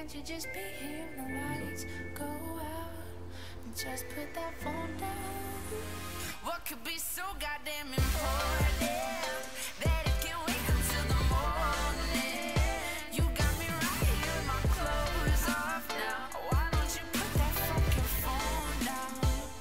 Can't you just be here when the lights go out and just put that phone down? What could be so goddamn important that it can wait until the morning? You got me right here with my clothes off now. Why don't you put that fucking phone down?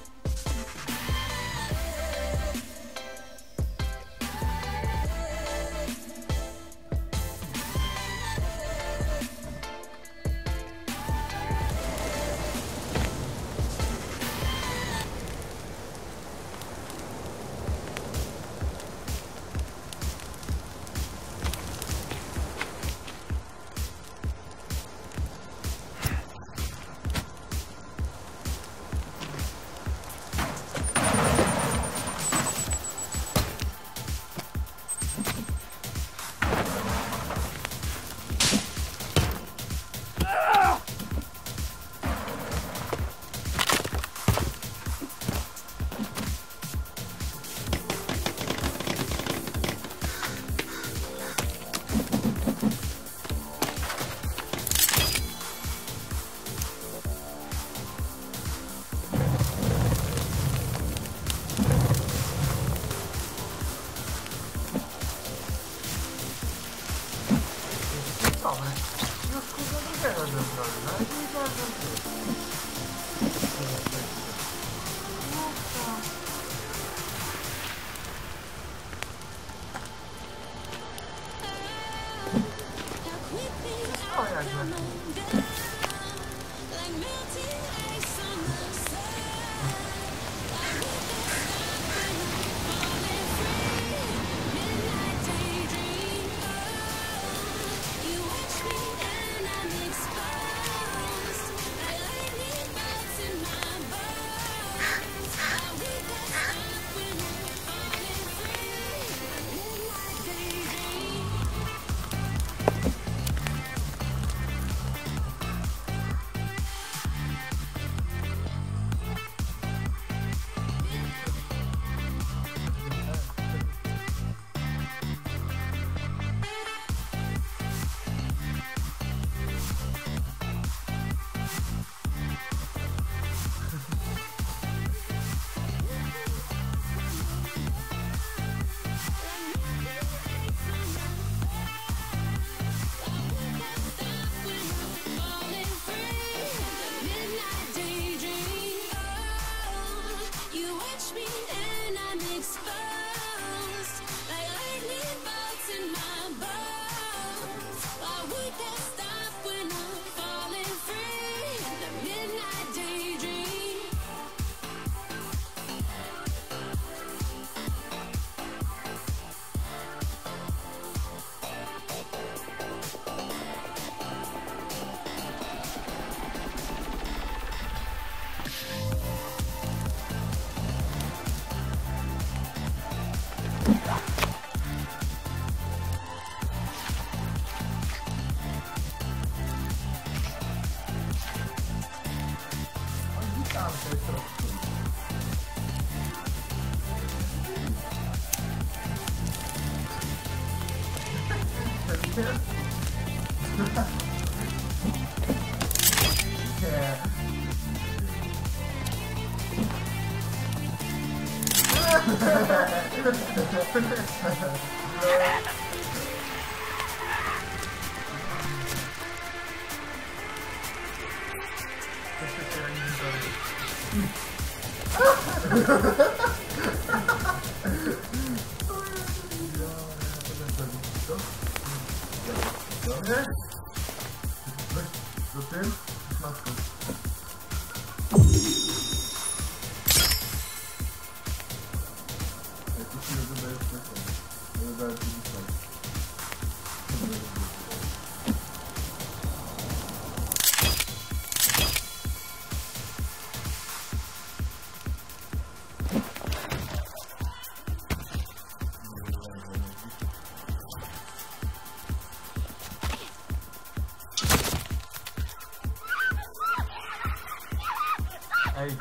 Ej.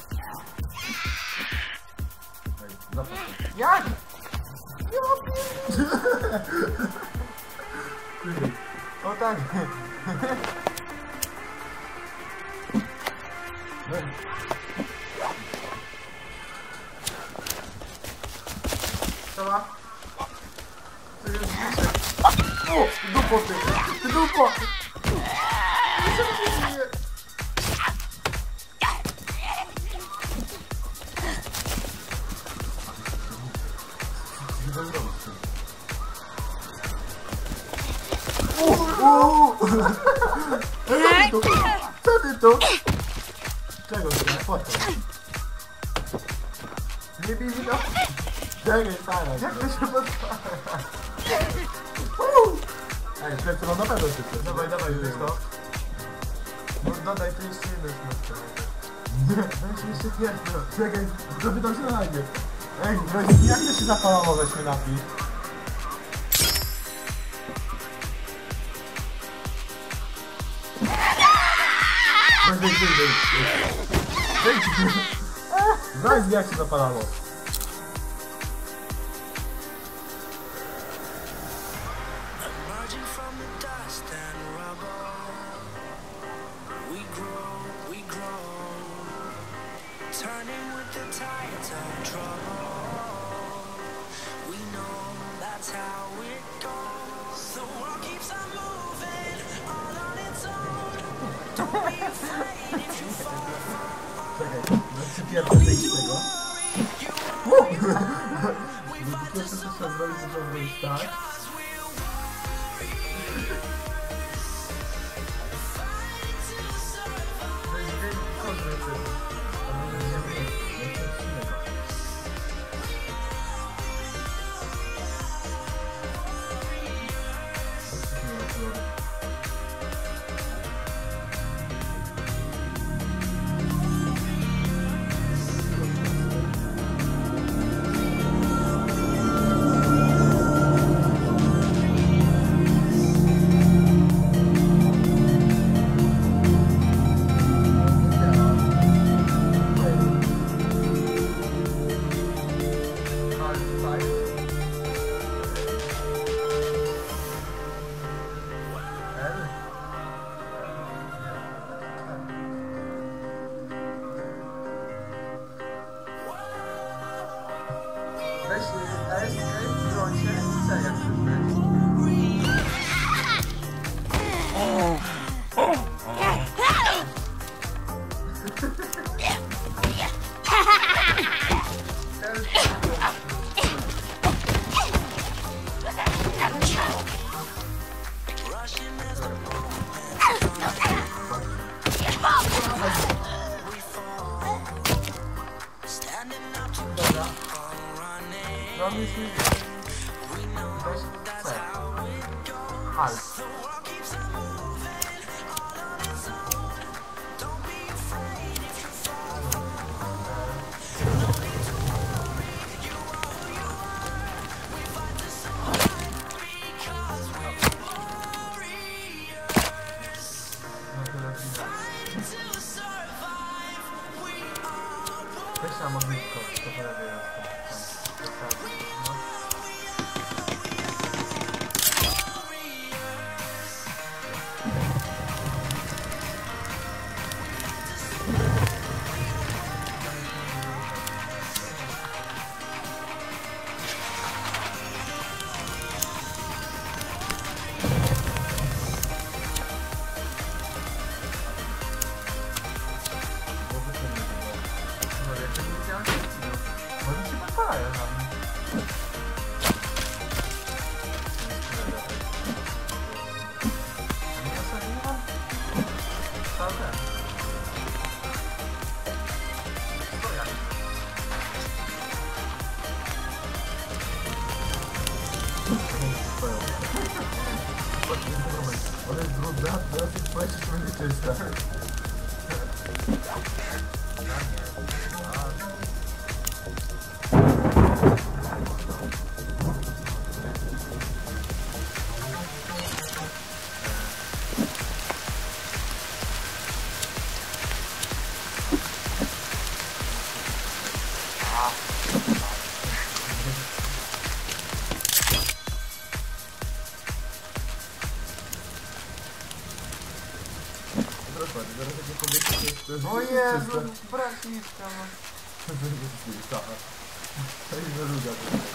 Ej, zapraszam. Jak? Ja pierdolę. O tak. Siema. To jest Zbyszek. O! Dupo ty! Ty dupo! Co ty tu? Czego ty? Po co? Nie bij mi go? Czekaj, stara. Jak to się podpala? Ej, to mam na pewno szybko. Dawaj, wiesz to? No dodaj, to jeszcze jedno smutne. Nie, weź jeszcze jedno. Czekaj, zapytam się na najpierw. Ej, weź, jak to się zapalało, weźmy napij? Weź, jak się zapalało. Turning with the tides of trouble. We know that's how it goes. The world keeps on moving all on its own. Don't be afraid if you fall. Czekaj, no przypierdolę zejść z tego. Pierwsze co trzeba zrobić, to trzeba zrobić tak. Weź S, broń się i C jak robisz mi... Weź C. Alt. Weź na modlitko, to prawie jest. Ona jest brudna, teraz jak płacisz, to będzie czysta. dokładnie, zaraz jak jest powieki, to jest O Jezu, braciszka, no. To jest żeluga.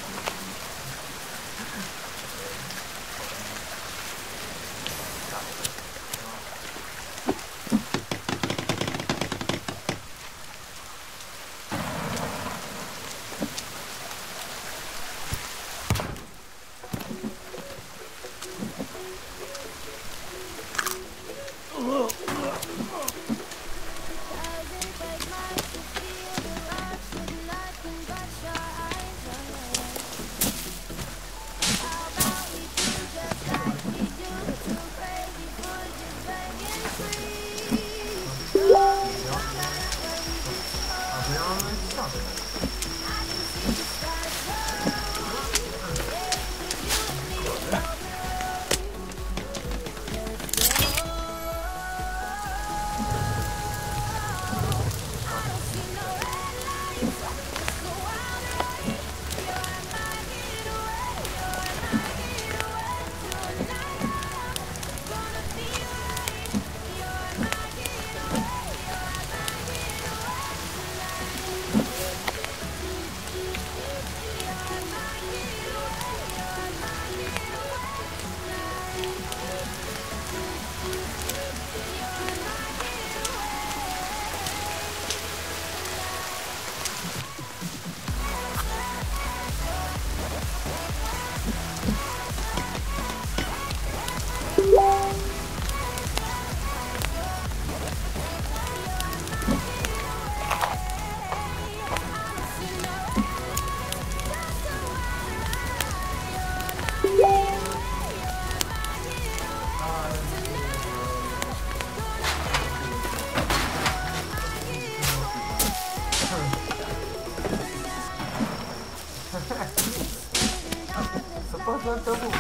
Co poszło to było?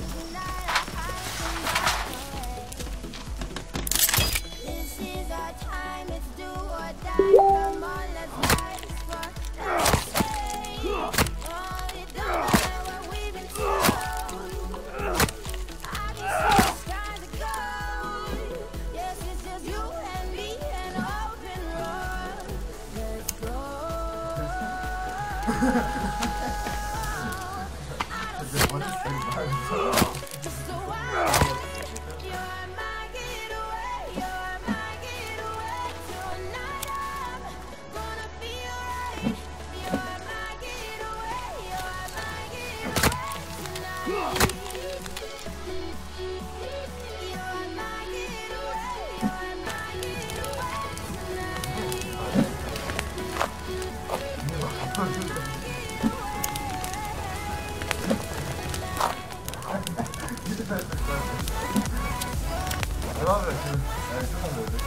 This is our time, it's do or die. Come on, let's fight for everything. Oh, it don't matter what we've been told. I can see the skies are gold. Yes, it's just you and me and open road. Let's go. Just a while. You're my getaway. You're my getaway. Tonight I'm gonna feel right. You're my getaway. You're my getaway tonight. You're my getaway. You're my getaway tonight. Dobra, co tam leży?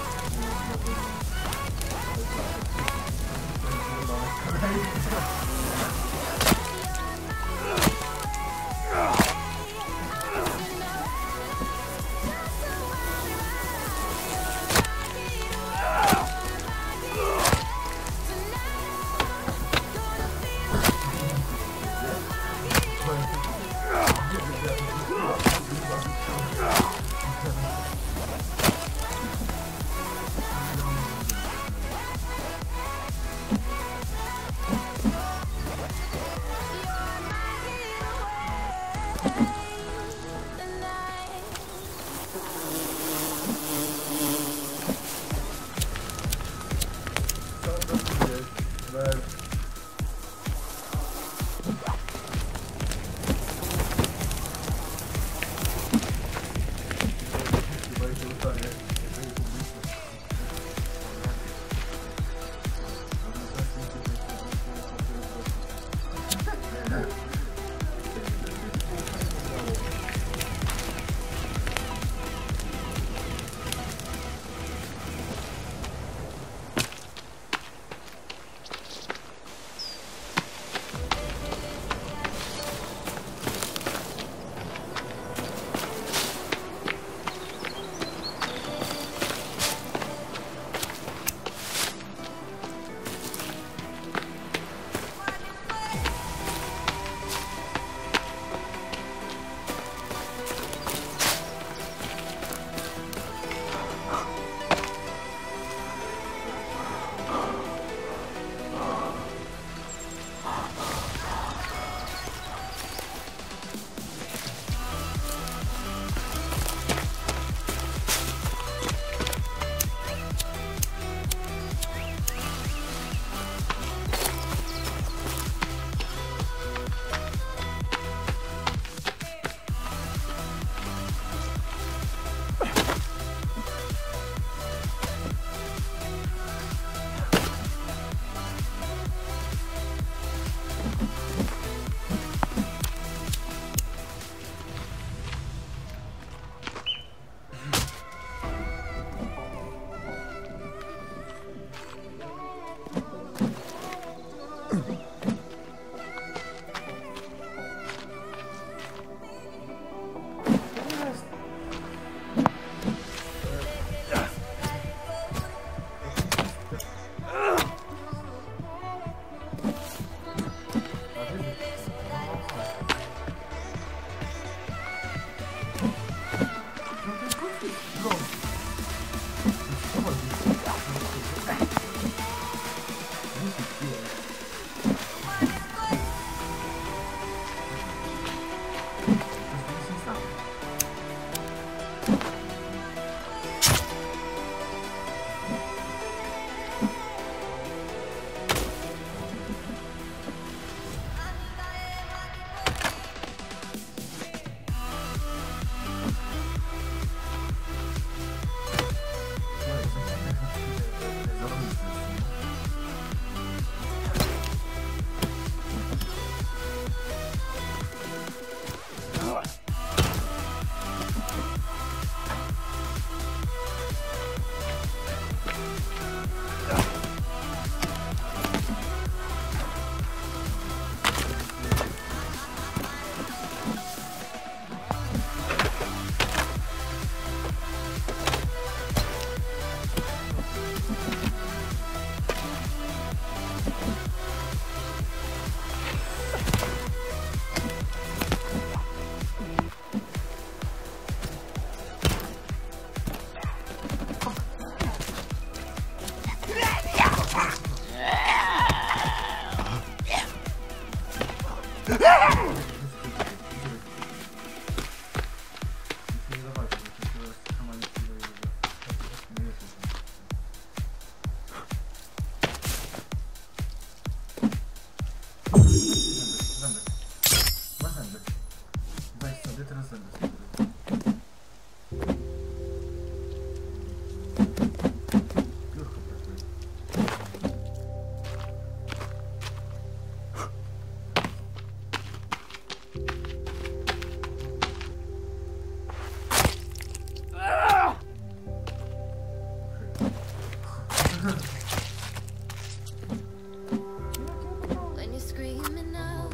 When you're screaming out,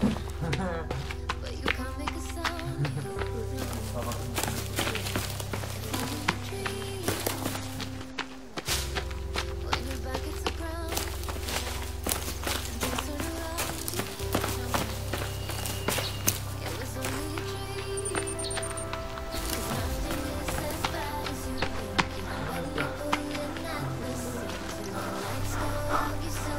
but you can't make a sound. When your back hits the ground, and you turn around, it was only a dream. 'Cause nothing is as bad as you think. When you're pulling at the seams, and the lights go out, you still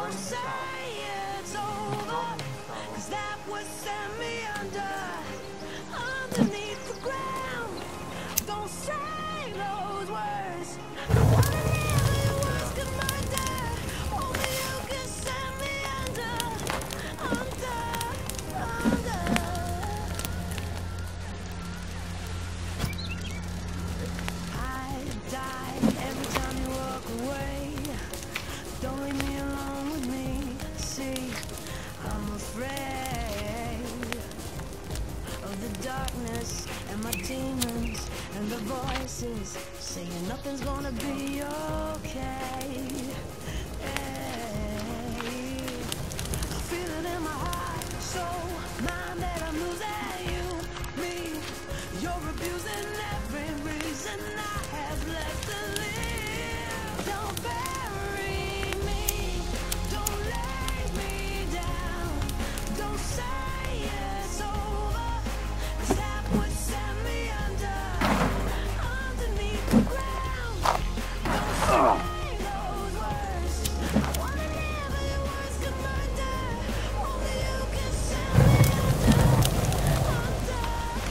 Don't say it's over, 'cause that would send me underneath the ground. Don't say those words. I wanna live your words to murder. Only you can send me under. I die every time you walk away. Don't leave me alone with me. See, I'm afraid of the darkness and my demons and the voices saying nothing's gonna be okay. I feel it in my heart, soul, mind that I'm losing you, me. You're abusing every reason I have left to live. Don't bury me, don't lay me down. Don't say it's over, 'cause that would send me underneath the ground. Don't say those words. I wanna live your words to murder. Only you can send me under.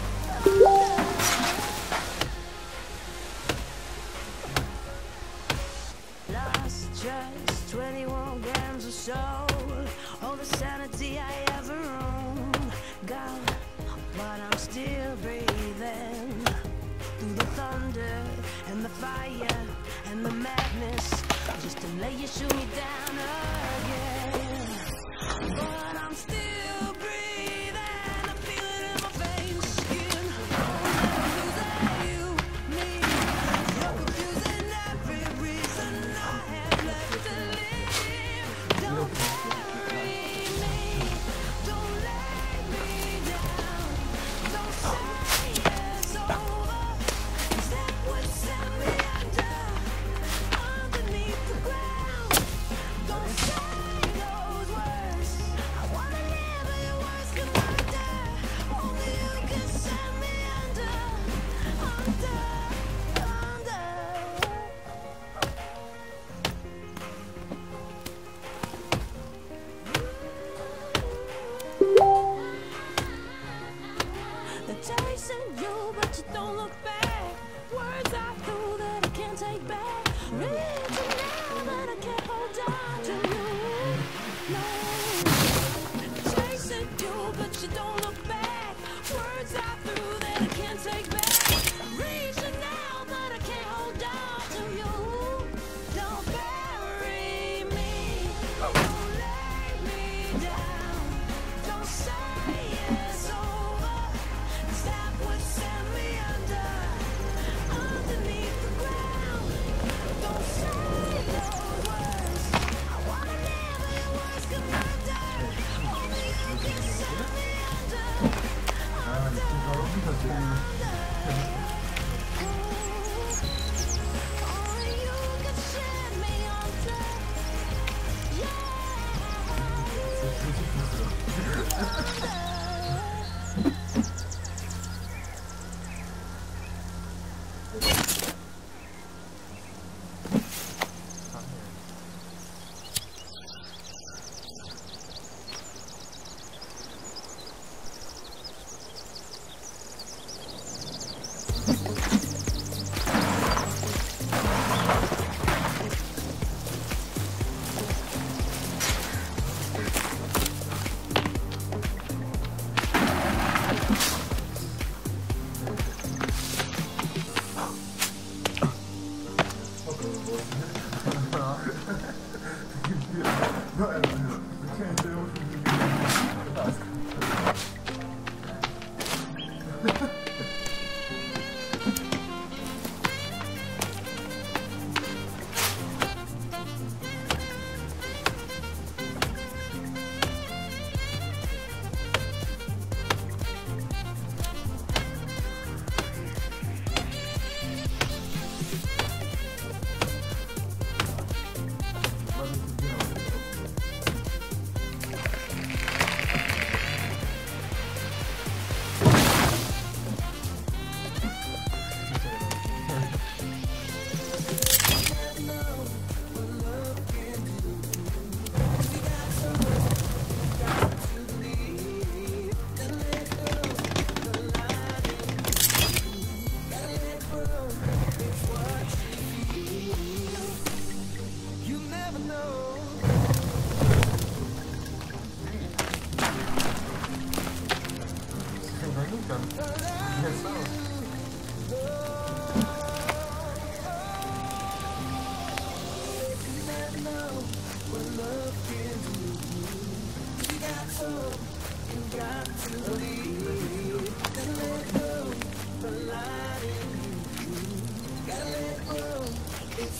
Lost just 21 grams of soul, all the sanity I ever owned. Gone, but I'm still breathing through the thunder and the fire and the madness, just to let you shoot me down again. But I'm still breathing, I feel it in my veins, skin. I'm losing you, me. You're confusing every reason I have left to live. Don't bury me, don't lay me down. Don't say it's over, 'cause that would send me underneath the ground. Don't say those words. I wanna live your words to murder. Only you can send me under. They're chasing you, but you don't look back. Words I threw that I can't take back. Reaching now that I can't hold on to you. No, they're chasing you, but you don't look back. Words I threw that I can't take back. Reaching now that I can't hold on to you. Don't bury me, don't lay me down. Don't say it's over, 'cause that would send me underneath the ground. Don't say those words. I wanna live your words to murder. Only you can send me under. Only you can send me under.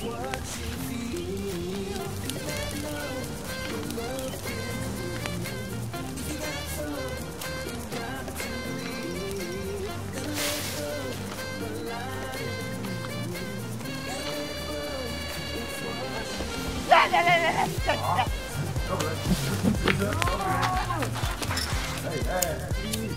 Dobra. Ej.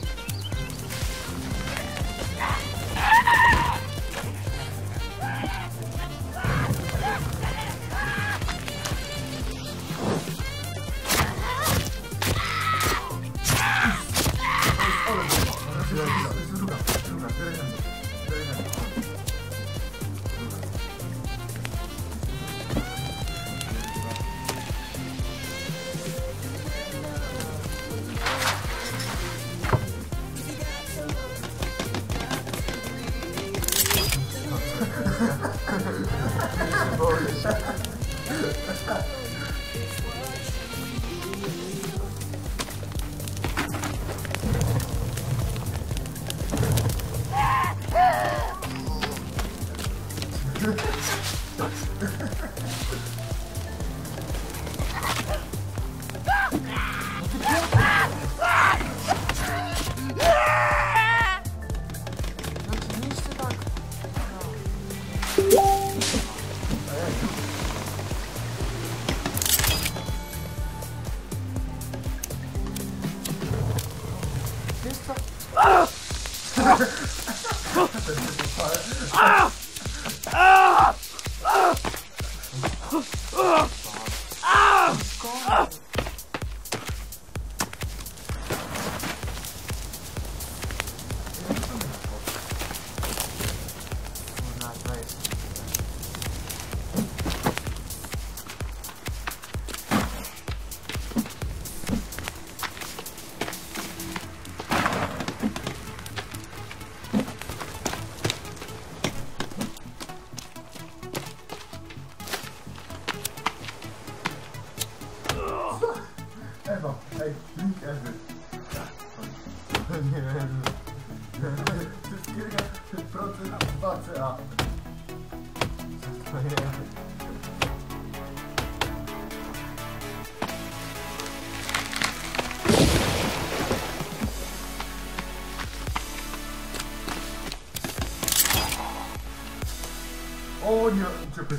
Ewa, ej, link Ewy. Nie, wszystkiego procent 2CA. O nie, uciekaj.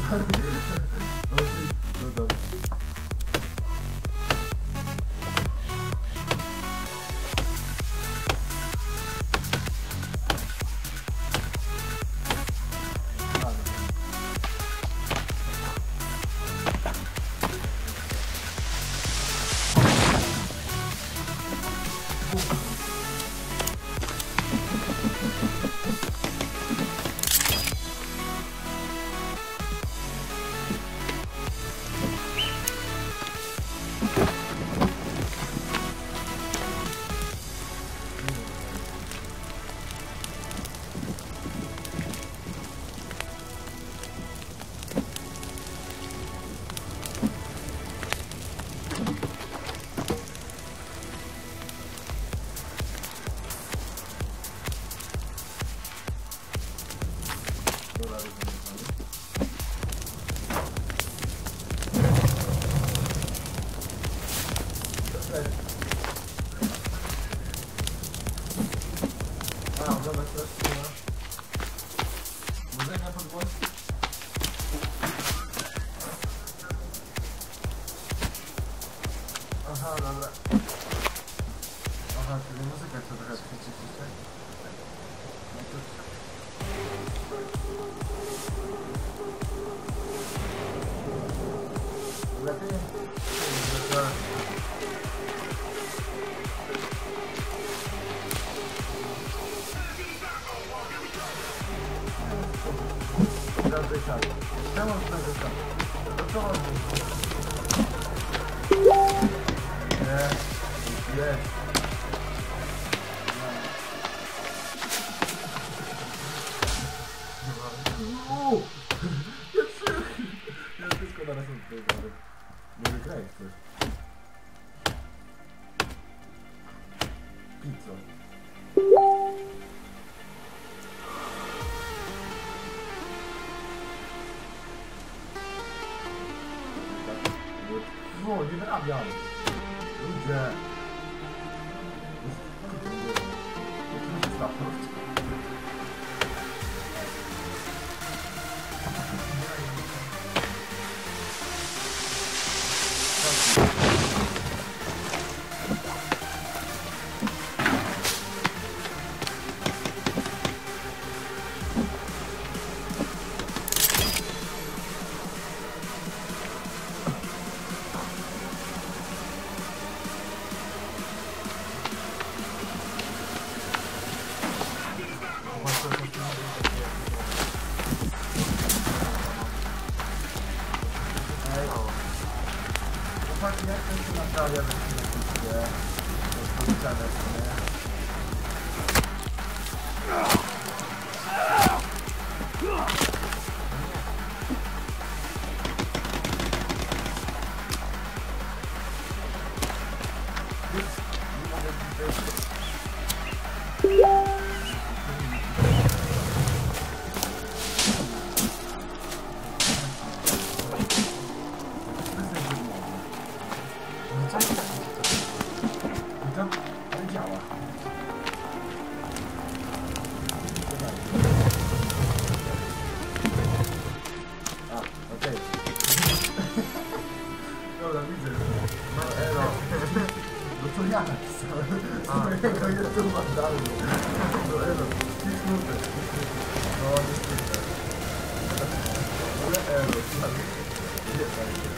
No dobra. Oglądasz teraz filmy? Muzyka pod głos? Aha, dobra. Aha, czyli muzyka co trochę przyciszyć, tak? No to... Lepiej? Zazwyczaj. Czemu zazwyczaj? To co chodzi? Jest. Ja wszystko na raz odbiegam. Nie wygraj coś. Pizza. No, nie wyrabiam. Ludzie. Co się stało? Chłopaki, jak to się naprawia, że się nie kupię? To jest policzane, nie? Dobra, widzę. No elo. No to ja napisałem. To jest tu mandalny. No elo. Pisnute. No nie pisnę. Ale elo. Nie tak.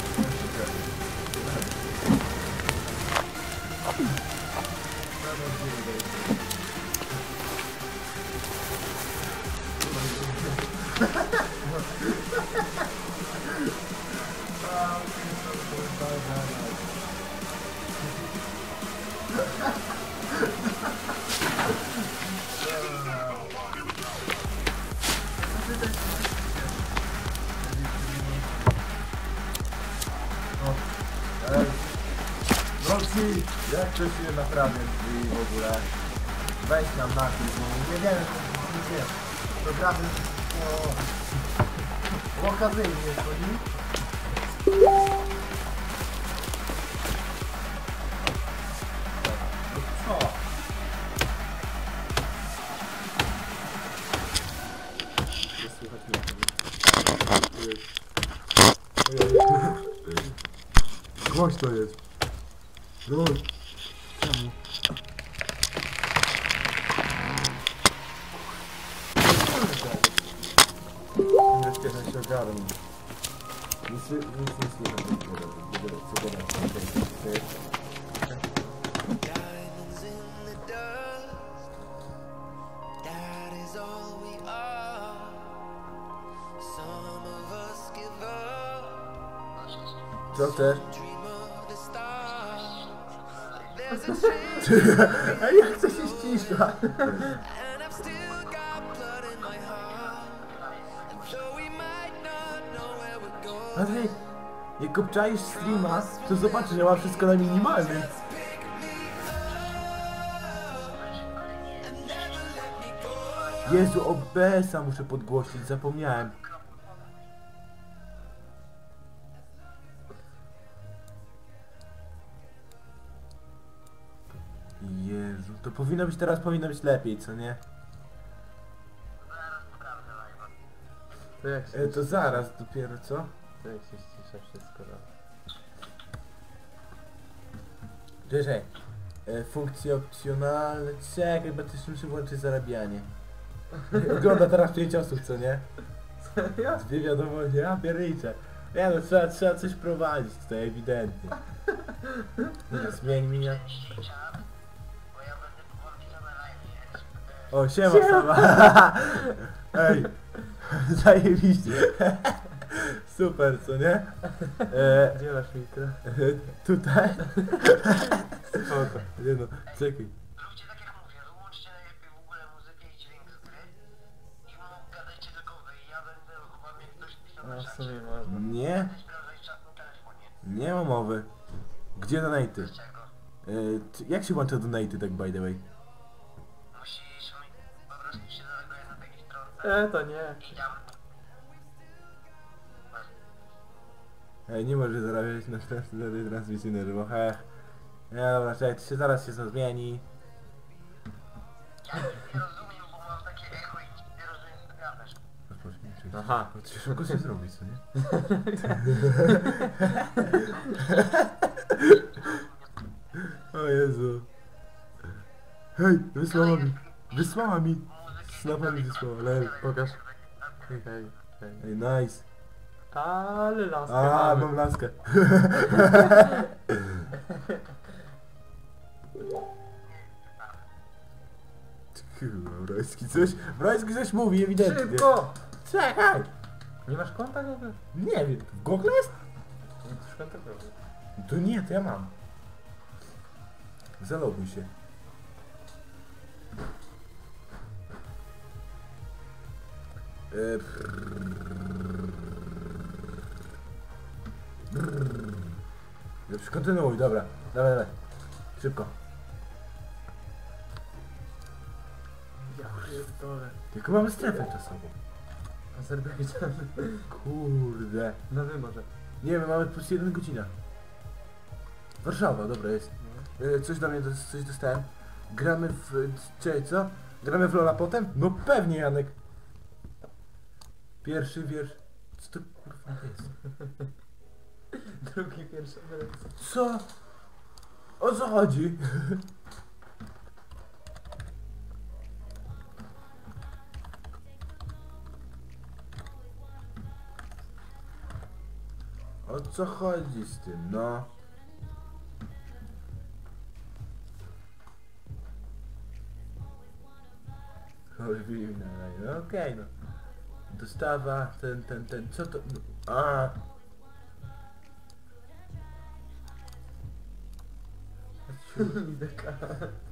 Roxy, jak to się naprawia drzwi w ogóle? Weź nam napisz, bo nie wiem, nie wiem. Programy, okazyjnie, to nie? No co? Nie słychać mnie. jest. Głośno jest. No. Czemu? Bezpiecznie się ogarnę. Nic nie słyszę. Co gadać? Okej. Diamonds in the dust. That is all we are. Some of us give up. Co chcesz? Dream of the stars. There's a chance. Ej, jak to się ścisza? And I've still got blood in my heart. And though we might not know where we're going. Patryk, jak obczaisz streama, to zobaczysz, że ma wszystko na minimalnym. Jezu, OBS-a muszę podgłosić, zapomniałem. Jezu, to powinno być teraz, powinno być lepiej, co nie? To jak się, To zaraz dopiero, co? to jak się ścisza wszystko robi. Czekaj. Funkcje opcjonalne. Czekaj, bo też muszę włączyć zarabianie. Ogląda teraz 5 osób, co nie? Ja? Dwie wiadomości, ja pierniczę. Nie no, trzeba coś prowadzić tutaj, ewidentnie. Zmień mnie. O, siema sama. Ej, zajebiście. Super, co nie? Gdzie masz mikro? Tutaj? Spoko. Nie no, czekaj. Róbcie tak jak mówię, wyłączcie najlepiej w ogóle muzykę i dźwięk z gry i gadajcie tylko wy i ja będę wam jak ktoś pisał No na w czacie. sumie można. Nie, Sprawdzać czat na telefonie. nie ma mowy. Gdzie donaty? Z czego? Jak się włącza donaty, tak by the way? Musisz po prostu się zaloguje na takiej stronce To nie. i tam Ej, nie może zarabiać na tej transmisji na żywo, hech. Nie dobra, czekaj, zaraz się to zmieni. ja nie rozumiem, bo mam takie echo i nie rozumiem co gadasz. Aha. Ciężko się zrobić, co nie? O Jezu. Hej, wysłała mi. Wysłała mi. Snapa mi wysłała, lel. Pokaż. Hej, hej, hej. Ej, nice. Ale laskę A, mamy. mam laskę. Kurwa, Brojski coś mówi, ewidentnie. Szybko! Czekaj! Nie masz konta w ogóle? Nie wiem, w Google jest? Nie masz konta w ogóle. To nie, to ja mam. Zaloguj się. Już kontynuuj, dobra. Dawaj. Szybko. Ja pierdolę. Tylko mamy strefę czasową. Azerbejdżan. Kurde. Na Wymorze. Nie wiem, mamy plus 1 godzina. Warszawa, dobra jest. Coś do mnie, coś dostałem. Gramy w... Czekaj, co? Gramy w Lola potem? No pewnie, Janek. Pierwszy wiersz. Co to kurwa jest? Drugi, pierwszy. Co? O co chodzi? O co chodzi z tym, no? No okej, no. Dostawa, ten, co to... A. Ideka.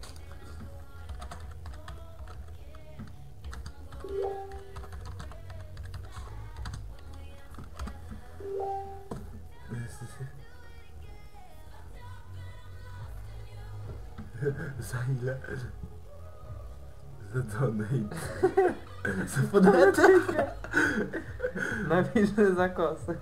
Za ile? Za donate. Za podane. Napiszę za kosę.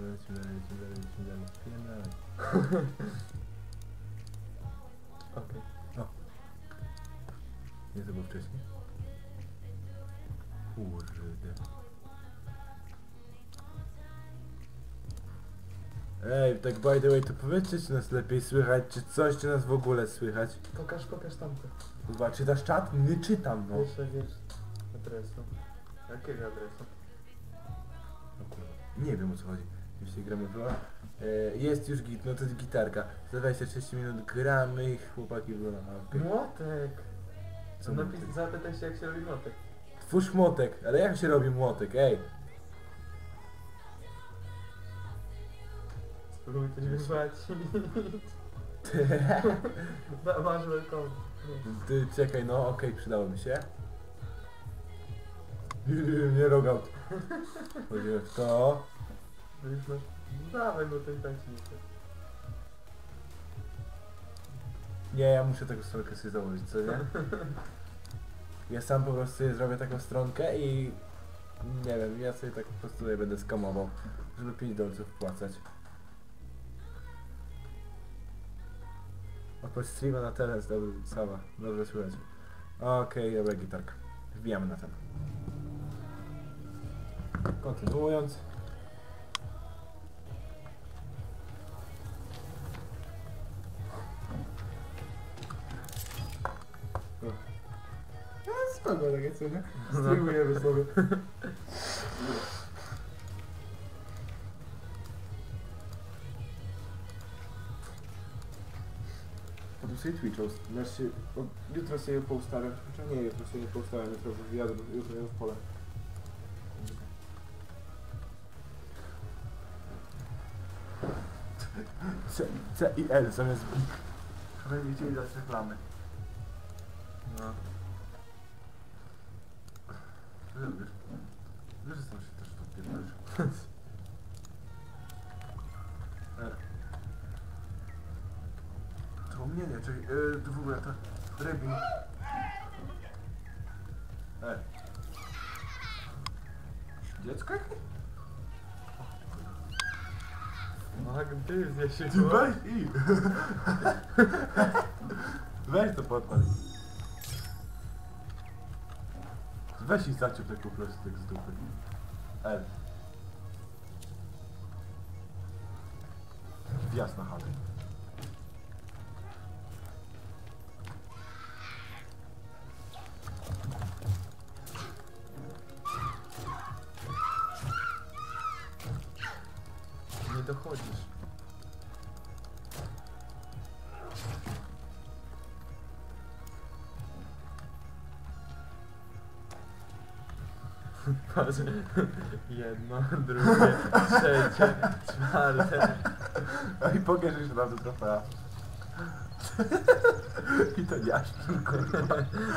Lecimy dalej. Okej. Nie, to było wcześniej. Kurde. Ej, tak by the way, to powiedzcie, czy nas lepiej słychać, czy coś, czy nas w ogóle słychać? Pokaż tamto. Kurwa, czytasz czat? Nie czytam, no. Jeszcze wiesz adresu. Jakiego adresu? O kurwa. Nie wiem, o co chodzi. Jeśli gramy w LoL'a. Jest już git, no to jest gitarka. Za 26 minut gramy i chłopaki w LoL'a. Okay. Młotek! Co Napis, młotek? zapytaj się jak się robi młotek. Twórz młotek, ale jak się robi młotek, ej? Spróbuj coś wypłacić. Masz welcome. Ty czekaj, no okej, przydałoby się. Nie rogout. Chodzimy w to. No już masz... Dawaj, no to i tak się nie chce. Nie, ja muszę taką stronkę sobie założyć, co nie? Ja sam po prostu sobie zrobię taką stronkę i... Nie wiem, ja sobie tak po prostu tutaj będę skamował, żeby 5 dolców wpłacać. Odpowiedź streama na teraz, dobry, sama, dobrze słychać. Okej, dobra gitarka. Wbijamy na ten. Kontynuując. Spoko takie co, nie? Streamujemy sobie. Potem sobie Twitch'a, znaczy jutro sobie poustawiam, chociaż nie, jutro sobie nie poustawiam, jutro w pole. C i L zamiast BIK. Żeby nie chcieli dać reklamy. No. Wiesz, że sam się też tu pierdolisz. To mnie nie, czekaj, to w ogóle to rybi. Dziecko jakieś? Agdyzja się Ty weź i! Weź to podpal. Weź i zaciął tak po prostu tak z dupy. L. Wjazd na chatę. nie dochodzisz. Patrz, jedno, drugie, trzecie, czwarte. I pokaż jeszcze raz do trofea. I to jaszczur, kurwa.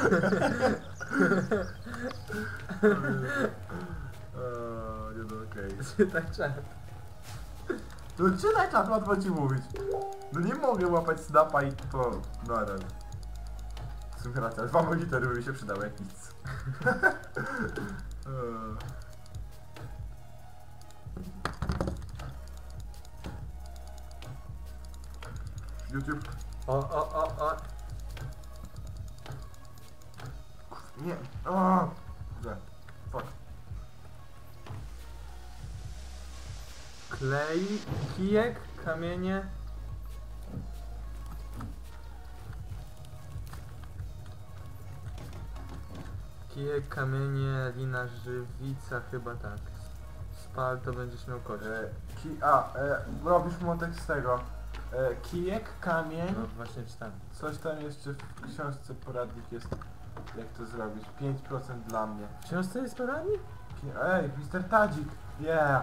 Nie no okej. Tak czas. To czytaj czat, łatwo ci mówić. No nie mogę łapać snapa i to... No ale... W sumie racja, 2 monitory by mi się przydały jak nic. YouTube. O. Nie. O! Źle. Fuck. Klej, kijek, kamienie. Kijek, kamienie, lina, żywica, chyba tak. Spal to będziesz miał kość. Robisz młotek z tego. Kijek, kamień. No właśnie czytam. Coś tam jeszcze w książce poradnik jest. Jak to zrobić? 5% dla mnie. W książce jest poradnik? Ej, Mr. Tadzik! Yeah!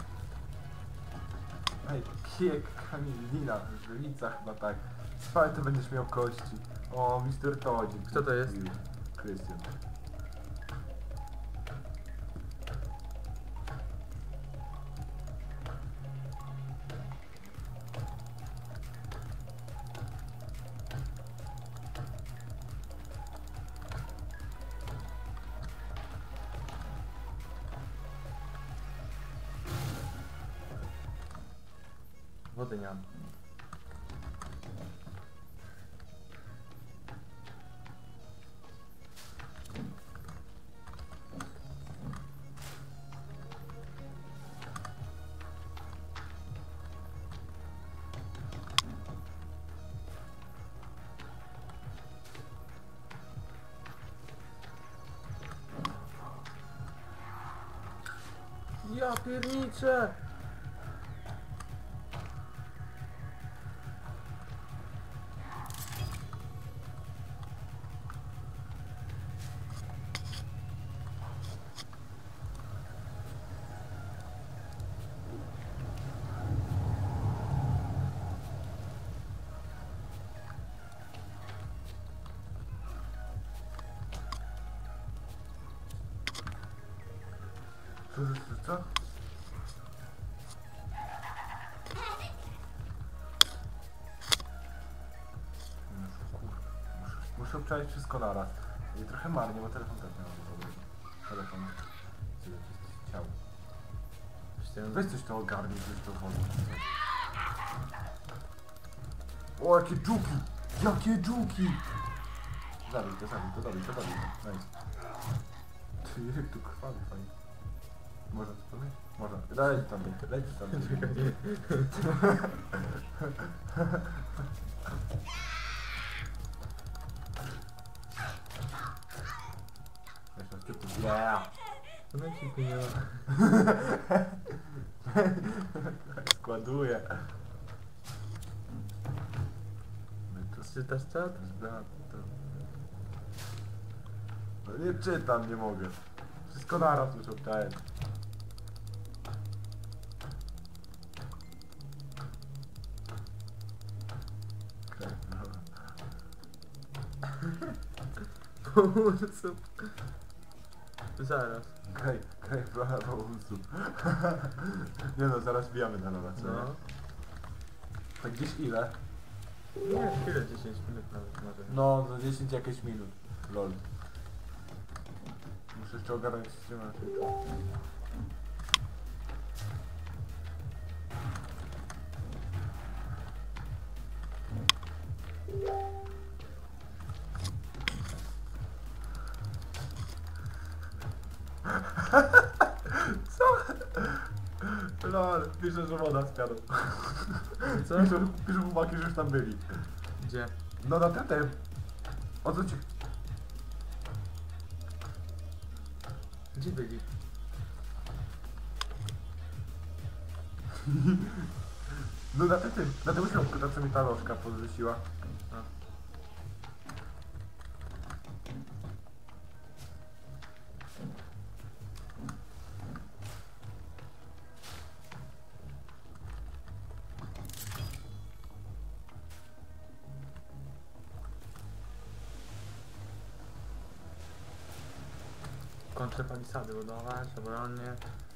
Ej, kijek, kamień, lina, żywica chyba tak. Spal to będziesz miał kości. O, Mr. Tadzik. Kto to jest? Krystian. Wody nie mam. Ja pierniczę! Co? Muszę przejść wszystko naraz. I trochę marnie, bo telefon też miał do zabrać. Telefon. Ciało. Weź coś to ogarnij, coś to wodę. O, jakie dżuki! Jakie dżuki! Zabij to. Nice. Ty, jak tu krwawi fajnie. Można to powiedzieć? Można. Leć tam. Yeah. Momenciku nie ma. Składuję. Czytasz czat? No nie czytam, nie mogę. Wszystko naraz muszę czytać. Pomysł. Zaraz. Graj prawo usług. Nie no, zaraz bijamy na nowe, co No. nie? Tak gdzieś ile? Nie, chwilę, 10 minut nawet może. No, za 10 jakieś minut. Lol. Muszę jeszcze ogarnąć system. Co? Lol, pisze, że woda spadła. Co? Pisze chłopaki, że już tam byli. Gdzie? No na tym. O co ci... Gdzie byli? No na tym środku, ta co mi ta lożka podrzuciła. A. Kończę palisady budować, obronnie.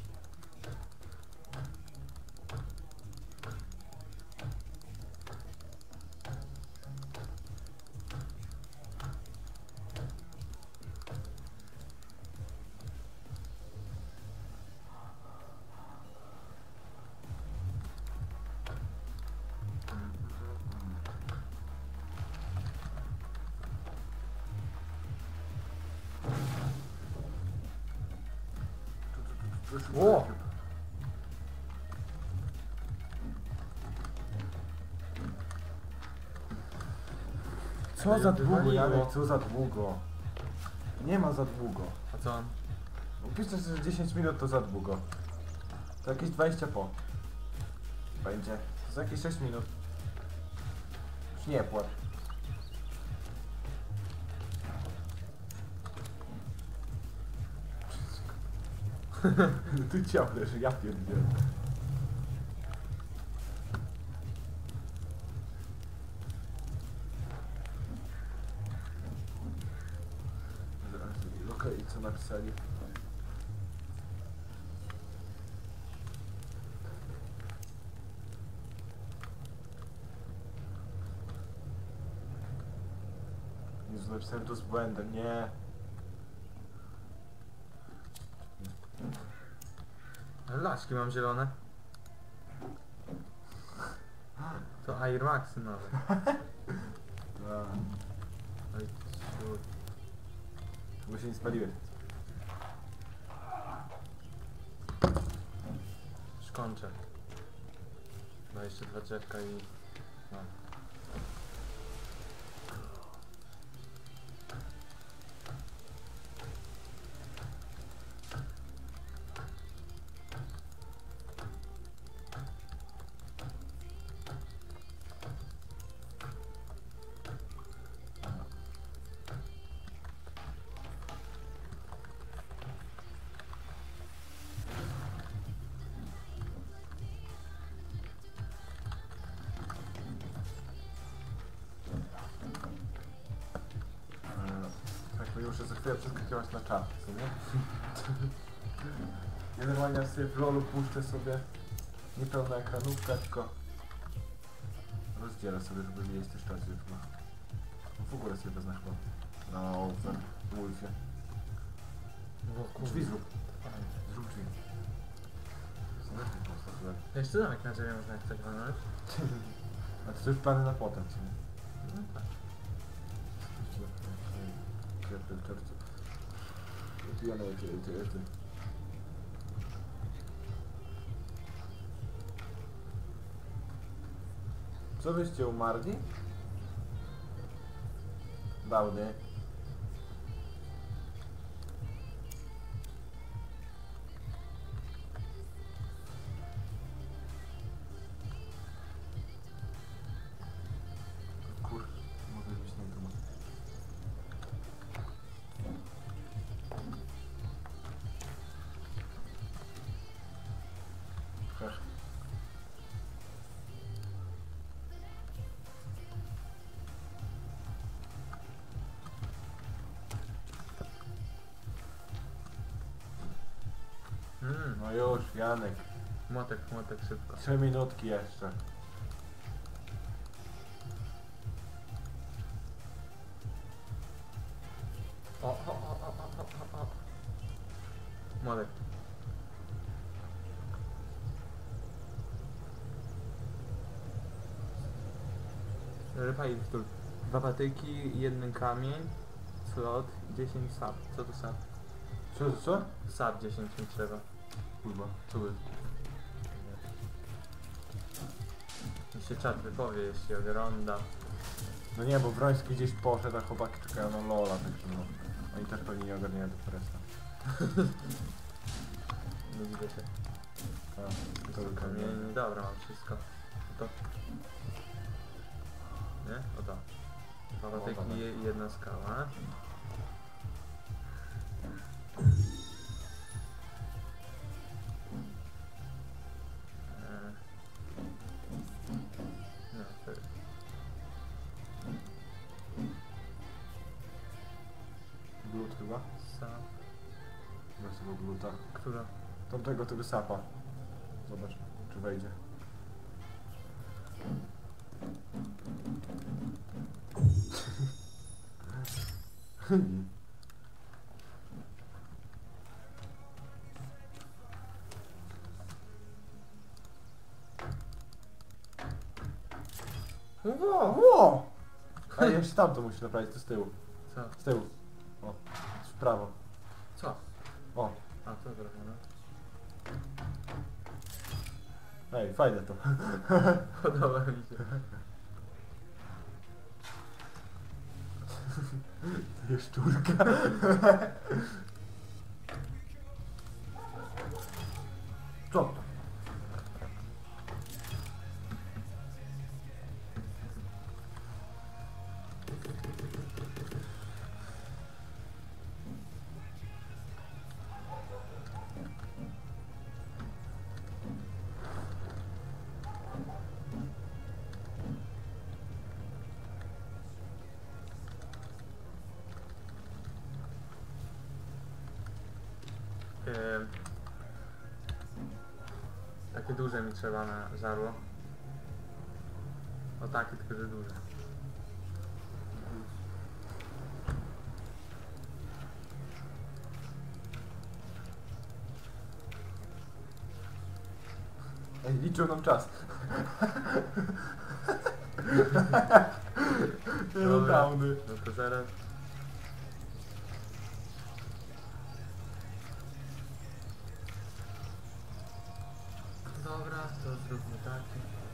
O! Co za długo, Janek, co za długo? Nie ma za długo. A co on? Piszę, że 10 minut to za długo. To jakieś 20 po. Będzie. To za jakieś 6 minut. Już nie płacz. Ty ciągle, że ja pierdzielę. Okej, co napisali? Jezu, napisałem to z błędem, nie. Laski mam zielone. To Air Maxy nowe. No, Oj, ciur. bo się nie spaliłeś. Szkończę. No jeszcze 2 drzewka i... No. Tak, bo muszę za chwilę przeskakiwać na czat, co nie? Ja normalnie sobie w lolu puszczę sobie niepełna ekranówka, tylko rozdzielę sobie, żeby widzieć też czas już ma. No w ogóle sobie wezmę chyba na Open Wolfie. Drzwi zrób. Zrób drzwi. Zrób drzwi postawiłem. Jeszcze domek na drzewie można jak coś walnąć. A to już plany na potem, co nie? No tak. Kwiatek, czerwcu. Pijane ty. Co byście umarli? Dawny. Kur... mogę być na duma. Proszę. No już, Janek. Młotek szybko. 3 minutki jeszcze. O. Młotek. Ryba i wtór. 2 patyki, 1 kamień, slot, 10 sap. Co to sap? Co? Sap 10 mi trzeba. Kurwa. Tu. Mi się czat wypowie, jeśli ogląda. No nie, bo Wroński gdzieś poszedł, a chłopaki czekają na Lola, także no. Oni też pewnie nie ogarniają do Presta. Nie widzę się. A, to Kamień, dobra, mam wszystko. To. Nie? O to. 2 O, patyki dobra. i 1 skała. No, to jest. Glut chyba? Sap. Weź tego gluta. Która? Tamtego tego sapa. Zobacz, czy wejdzie. Ło! A jeszcze tamto musisz naprawić, to z tyłu. Co? Z tyłu. O, w prawo. Co? O, A, to dobra, no. ej, fajne to. Podoba mi się. To jest szczurka. Co to? Takie duże mi trzeba na żarło. O takie, tylko że duże. Ej, liczą nam czas. Nie no, Dobra. downy. No to zaraz. Dobra, to zróbmy tak.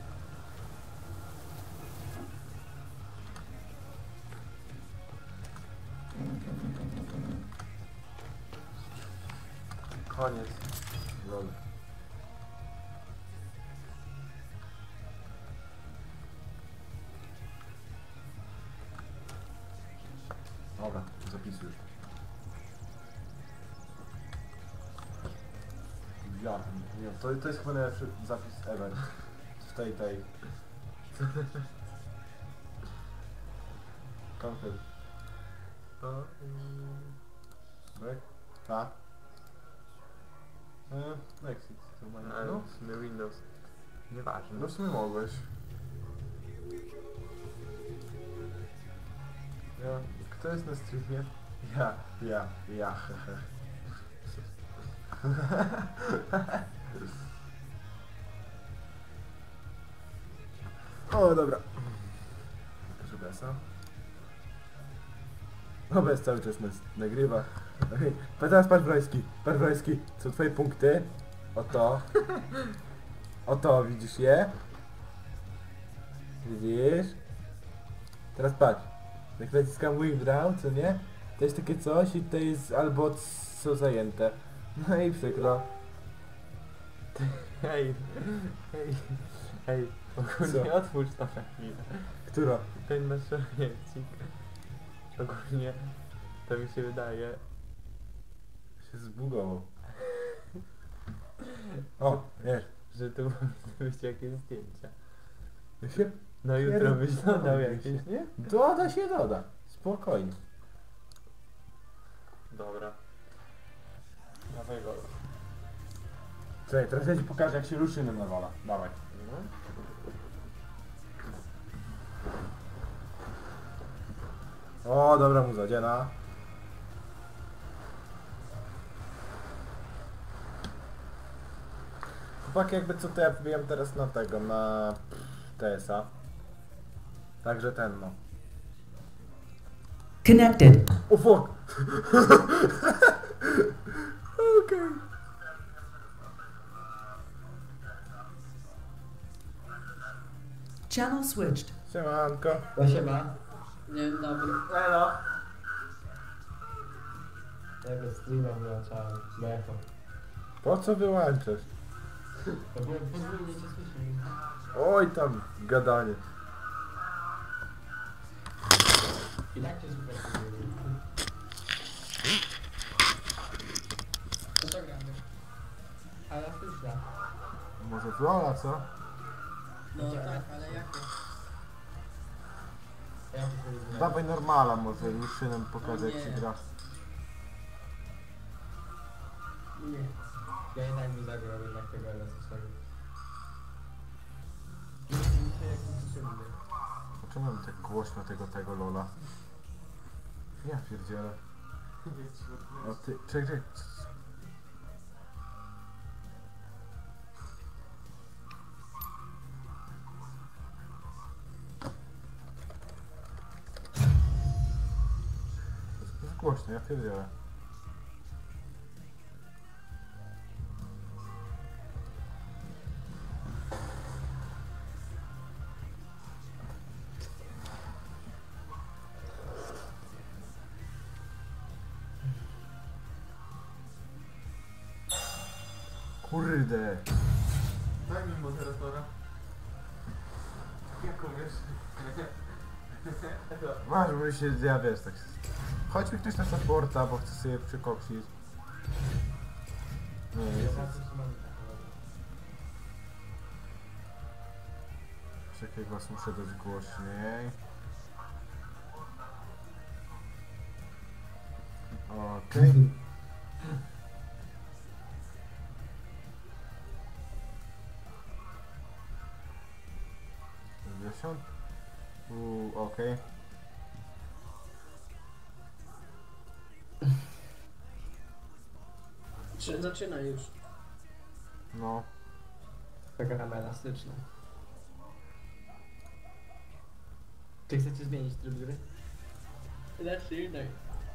Koniec. Lol. Dobra, zapisuj. Ja, nie, to jest chyba najlepszy zapis ever. W tej. Konfet. To... Tak? Tak. Exit. To ma Ale no. w sumie Windows. Nieważne. No w sumie mogłeś. Ja. Kto jest na streamie? Ja. Hehe. O, dobra. Proszę Besa. No bez cały czas nagrywa. Teraz pan Wroński, są twoje punkty. Oto. Oto, widzisz je? Widzisz? Teraz patrz. Jak naciskam withdraw, co nie? To jest takie coś i to jest albo są zajęte. No i przykro. Hej, ogólnie Co? otwórz to na chwilę. Która? Ten nasz rejecik. Ogólnie to mi się wydaje. Się zbugował. O, wiesz. Że tu powinny być jakieś zdjęcia. Ja się... No jutro byś dodał Nie, jakieś, nie? Doda. Spokojnie. Dobra. Dawaj go. Czekaj, teraz ja ci pokażę jak się ruszyny nawala. Dawaj. O, dobra muza, dziena. Chłopaki jakby co to ja wbijam teraz na tego, na TS-a. Także ten no. Connected. O fuck! Okej. Channel switched. Siemanko. Siema. Dzień dobry. Elo. Tego streama wyłączałem. Meko. Po co wyłączasz? To było podwójnie cię słyszę. Oj tam, gadanie. I tak cię słyszę. Co to gramy? Ale słyszę. Może Flora, co? No tak, ale jakie? Jak to jest? Dawaj normala może, już nam pokaże jak się Nie. gra. Nie. Ja jednak bym zagrał jednak tego elastycznego. Nie wiem, jak słyszymy. Czemu mamy tak głośno tego Lola? Ja pierdzielę. O ty, czekaj. Jest głośno, ja pierdzielę. Kurde. Daj mi moderatora. Jak umiesz? Masz, bo się, ja wiesz, tak. Chodź mi ktoś na supporta, bo chcę sobie przykoksić. Nie, jest. Czekaj, was muszę dać głośniej. Okej. Dziesiąt. Okej. Zaczyna już. No. Taka rama elastyczna. Czy chcecie zmienić tryb gry? Zacznij, daj.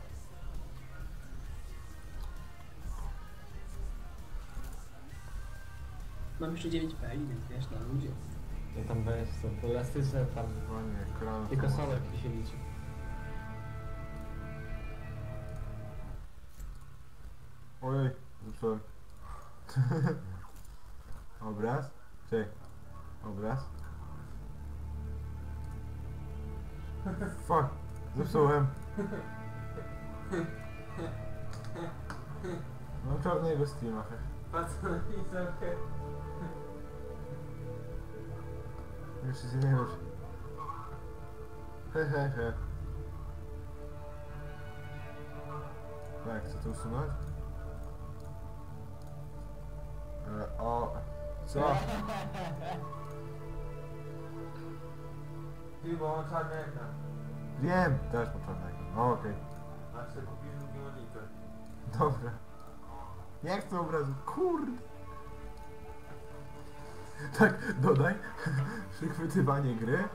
Mam jeszcze 9 peli, więc wiesz, na ludzie. Nie tam weź, są elastyczne tam. No nie, kran. Tylko solek się liczy. Ojej, zepsułem. Obraz? Czekaj. Obraz? Fuck, zepsułem. Mam czarnego Steama. Patrz na pisemkę. Już się nie już. He. Tak, chcę to usunąć? O... Co? Ty, bo mam czarny ekran. Wiem! Też mam czarnego. No okej. Masz sobie kupić drugi monitor. Dobra. Nie chcę obrazu. Kurde! Tak, dodaj. Przechwytywanie gry.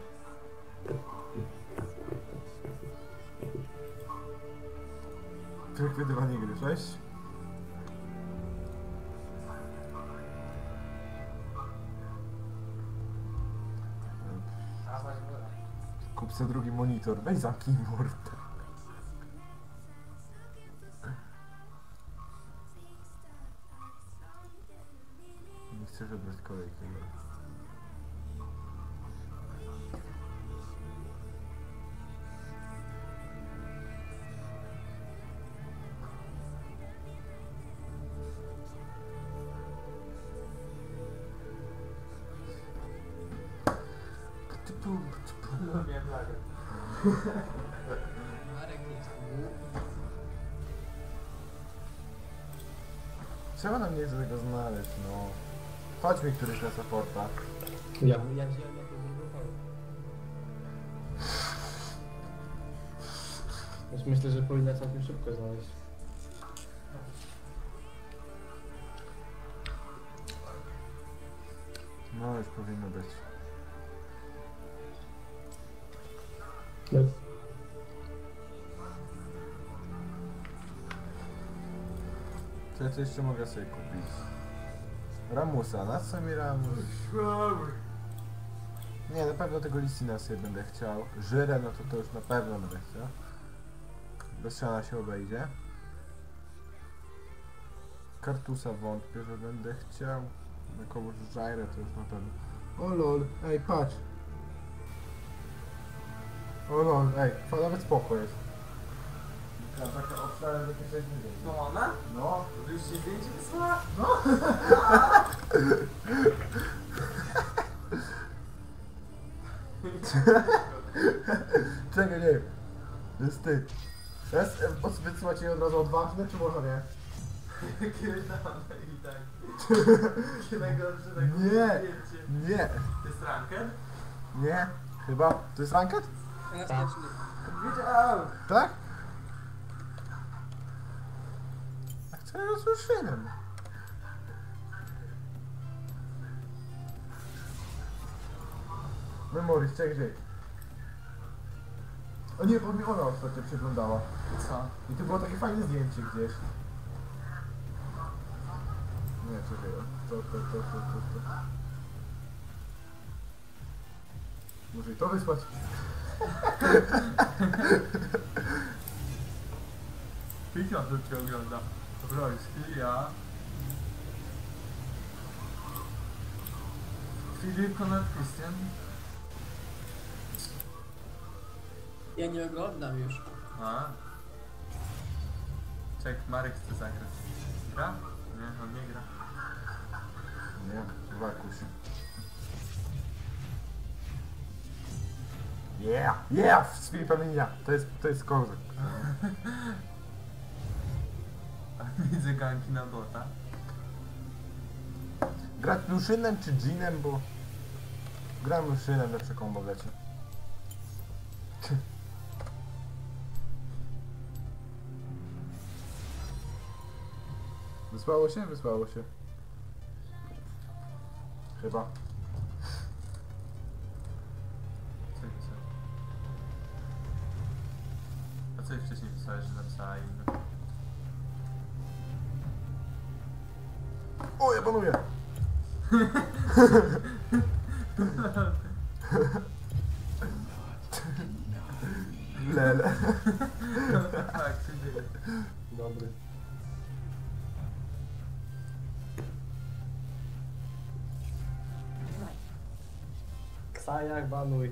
Przechwytywanie gry 6. A, masz góra. Kup sobie drugi monitor. Weź zamknij mordę. Nie chcę wybrać kolejkę. Lubię flagę. Marek jest Trzeba nam nie chce tego znaleźć, no. Chodź mi któryś na supporta. Ja wziąłem jako drugą falę. Więc myślę, że powinna całkiem szybko znaleźć. No już powinno być. Co ja tu jeszcze mogę sobie kupić? Ramusa, na co mi Ramus? Nie, na pewno tego Lisina sobie będę chciał. Żyrę, no to już na pewno będę chciał. Bezszana się obejdzie. Kartusa wątpię, że będę chciał. Na kogoś Żajrę to już na pewno. O lol, ej patrz. O lol, ej, nawet spoko jest. Taka obszara, że coś nie wiem. No ona? No. To już się zdjęcie wysłała? Czekaj, nie. Jest ty. Jest wysyłać jej od razu odważne, czy może nie? Kiedy tam i tak. Kiedy najgorsze tak Nie. zdjęcie. Nie. To jest ranked? Nie. Chyba. To jest ranked? elastyczny. Wiedział! Tak? A chcę rozruszyłem. Memories, czekaj, gdzie? O nie, bo mi ona ostatnio przeglądała. Co? I to było takie fajne zdjęcie gdzieś. Nie, czekaj, to. Muszę i to wysłać. Pikion tu cię ogląda. Brojski, ja. Filip Konrad Krystian. Ja nie oglądam już. A. Czek, Marek chce zagrać. Gra? Nie, on nie gra. Nie, wakuś. Yeah, z Filipem Linia. To jest kozak. Widzę ganki na bota. Grać Luszynem czy Jeanem, bo... Gram Luszynem, lepsze kombo leci. Wysłało się? Wysłało się. Chyba. Czek, czek. coś wcześniej pisałeś, że napisała inny. O, ja panuję! Lele. Tak, się dzieje. Dobry. Ksajak banuj.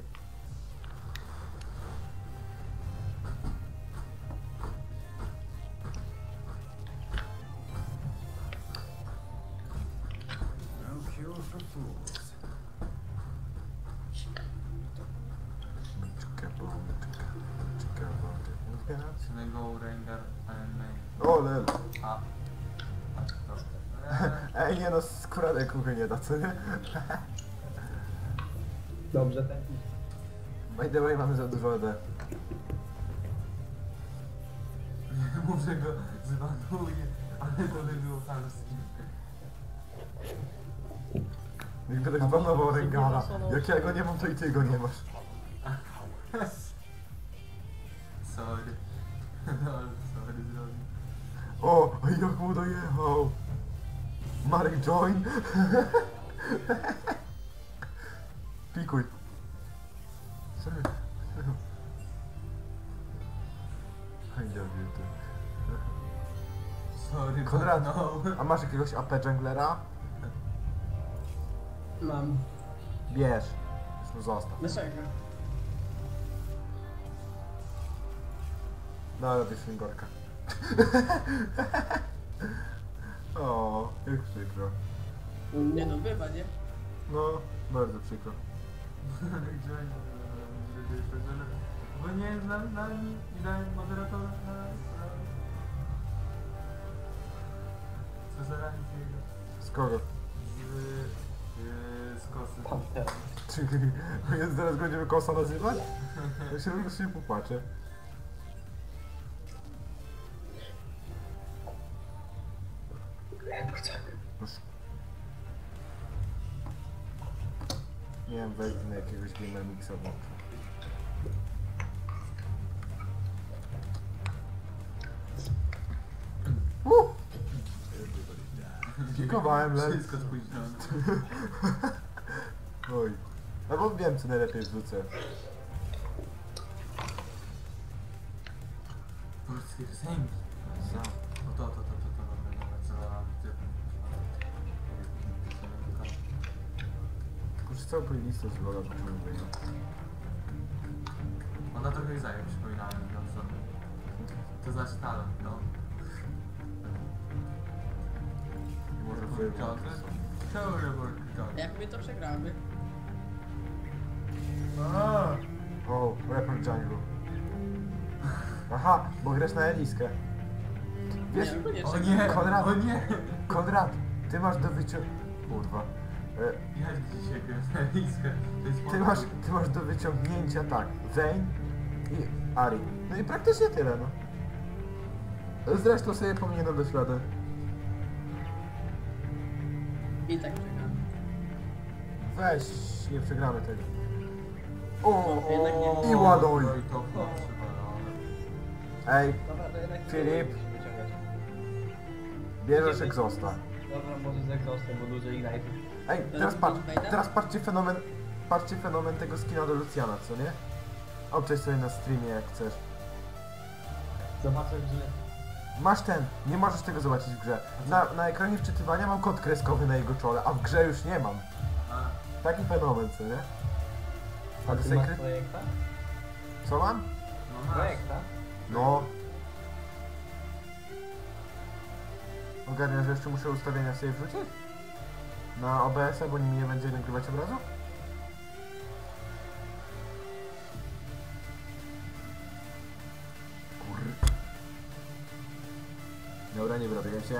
Synego Rengar AMA. O, lele. A. Ej, nie no, skóra kuchy nie da, co nie? Dobrze, ten. By the way, mamy za dużo ED. Nie mów, że go zbanuje, ale to by było chamskie. Jak będę zbanował Rengara. Jak ja go nie mam, to i ty go nie masz. Sorry. No, sorry, zrobię. O, jak mu dojechał. Marek join. Pikuj. Sorry. Hejda, wiety. Sorry, Konrad, no. a masz jakiegoś AP junglera? Mam. Bierz. Już zostaw. Dlaczego? No, robię swingorka. O, jak przykro. Nie no, bywa, nie? No, bardzo przykro. Bo nie znam nami i dałem moderatora na... Co za ranicję? Z kogo? Z kosy. Pantera. Czyli jest zaraz będziemy kosa nazywać? Ja się już nie popatrzę. Nie wiem, wejdę na jakiegoś gamer mixa włączę. Klikowałem, lecz. Wszystko spóźnione. Oj. No bo wiem, co najlepiej wrzucę. Polskie piosenki. Co? No to, dobra, zawołam. Kurczę, całą playlistę z Lola potrzebuję. Ona trochę Izaja przypominała mi dobrze. To znaczy talent, no. Może Kurczak. Jak my to przegramy? O, rapper jungle. Aha, bo grasz na Eliskę. Wiesz, Nie, koniecznie. O nie, Konrad. o nie! Konrad, ty masz do Kurwa. Ja dzisiaj gram na liskę. To jest Ty masz do wyciągnięcia tak, Vayne i Ari. No i praktycznie tyle, no. Zresztą sobie powinienem dać radę. I tak przegramy. Weź, nie przegramy tego. O, Jednak nie. i ładuj. No i to przywalone. Ej, Dobra, to jednak Filip. musimy wyciągać. bierzesz egzosta. Dobra, może z egzostem, bo dużo ignite. Ej, teraz patrzcie fenomen tego skina do Luciana, co nie? Obczaj sobie na streamie jak chcesz. Zobaczę, że... Masz ten, nie możesz tego zobaczyć w grze. Na ekranie wczytywania mam kod kreskowy na jego czole, a w grze już nie mam. A, Taki fenomen, co nie? A A ty to masz sekret... projekta? Co mam? no masz. Projekta? No. Ogarniasz, że jeszcze muszę ustawienia sobie wrzucić? Na OBS-a, bo mi nie będzie nagrywać obrazu? Kur... Dobra, nie wyrobię się.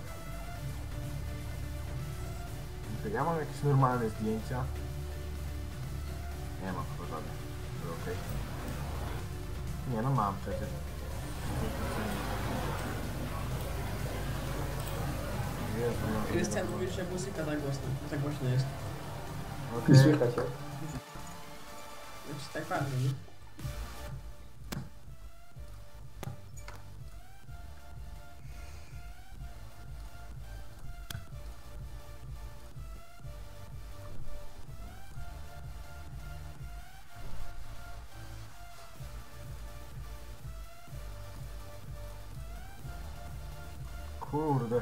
Ja mam jakieś normalne zdjęcia. Nie mam chyba żadnych. Okej. Nie no mam przecież. Jezu, no. Krystian mówi, że muzyka tak głośno jest. Okej. Słychać, ja? Znaczy tak ważne, nie? Kurde.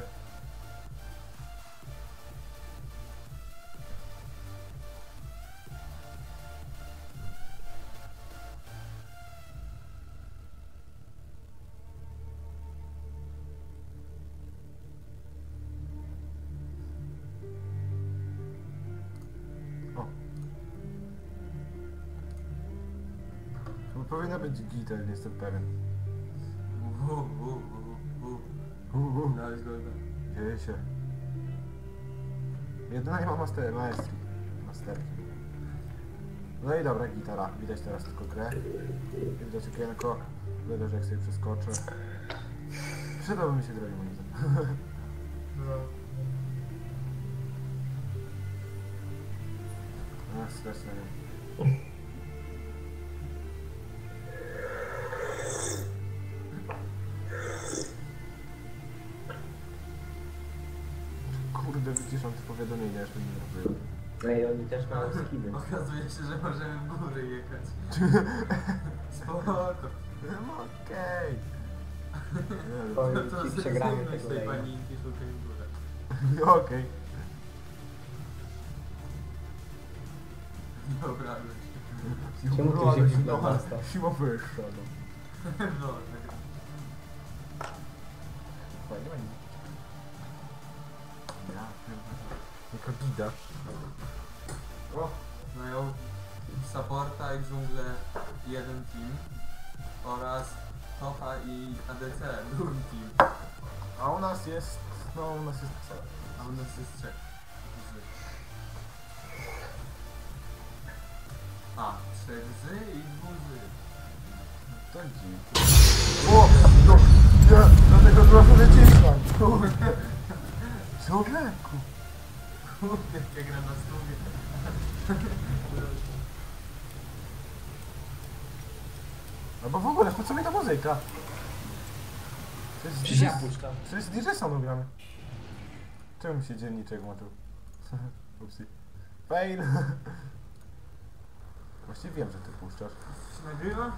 O. To powinna być git, ale nie jestem pewien. Dałeś golda. Dzieje się. Jedyna nie ma maestrii. Masterki. No i dobra, gitara. Widać teraz tylko grę. Widać okienko. Widać, że jak sobie przeskoczę. Przydałby mi się drogi monitor. No. Ach, stać na nią. Kurde, wyciszam te powiadomienia, już mi nie robię. Ej, oni też mają skiny. Okazuje się, że możemy w góry jechać. Spoko. No okej. Oj, To ci przegramy zrezygnujmy z tego tej leja. paninki, szukaj w górę. No okej. Dobra, Czemu tu się widno pasta? Siła wyższa, no. no tak. Fajnie będzie. Ja pierdolę. Jaka bida. O, mają supporta i dżunglę jeden team oraz topa i ADC drugi team, A u nas jest... No u nas jest co? a u nas jest trzech. A, trzech zy i dwóch zy. To dziwne. O! No! Ja dlatego trochę wycisnam. Kurde. Człowieku. Kurde, jak ja gram na stówie. Albo w ogóle, po co mi ta muzyka? To jest Przecież ja puszczam. To jest DJ Sound gramy. Czemu mi się dzienniczek motył? Upsi. Fail. Właściwie wiem, że ty puszczasz. Się nagrywa?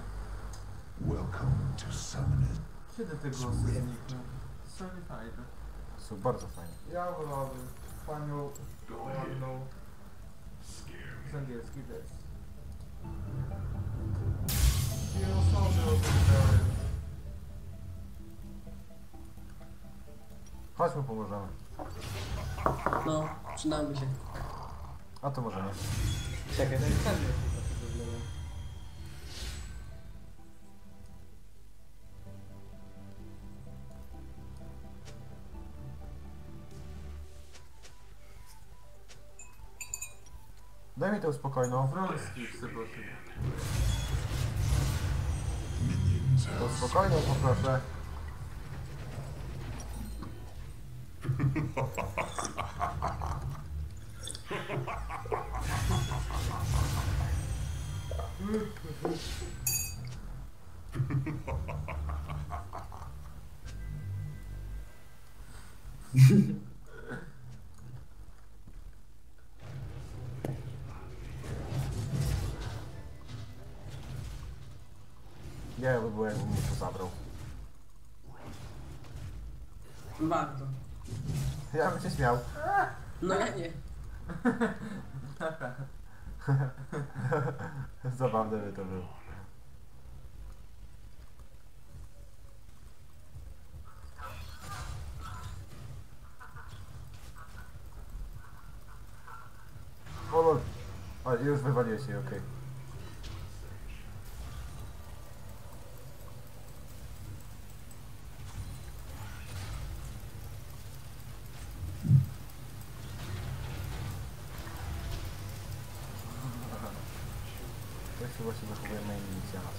Kiedy te głosy znikną? Są niefajne. Są bardzo fajne. Ja wolałbym panią ładną z angielskiej wersji. Dwie osoby oglądałem. Chodźmy, pomożemy. No, przydałoby się. A to może nie. Czekaj, to jest ten wygląda. Daj mi tę spokojną. Wronski chcę prosić. To spokojną poproszę. Nie, by było jakbym mnie to zabrał. Bardzo. Ja bym się śmiał. No ja nie. Zabawne by to było. O lol. O, już wywaliłeś jej, okej. Tak się właśnie zachowuje main inicjalas.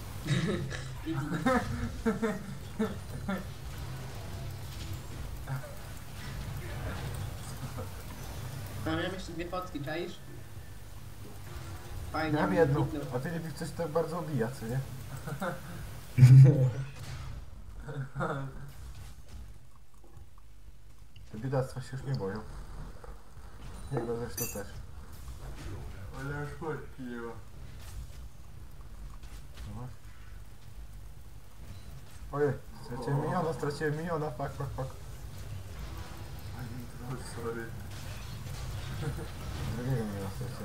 A miałem jeszcze dwie fotki, czaisz? Fajnie. Miałem jedną, zniknął. a ty nie coś tak bardzo obija, co nie? Te biedactwa się już nie boją. Jego zresztą też. Ale już chodźki nie ma. No właśnie. Ojej, straciłem miliona, fuck. Sorry. Drugiego nie ma sensu.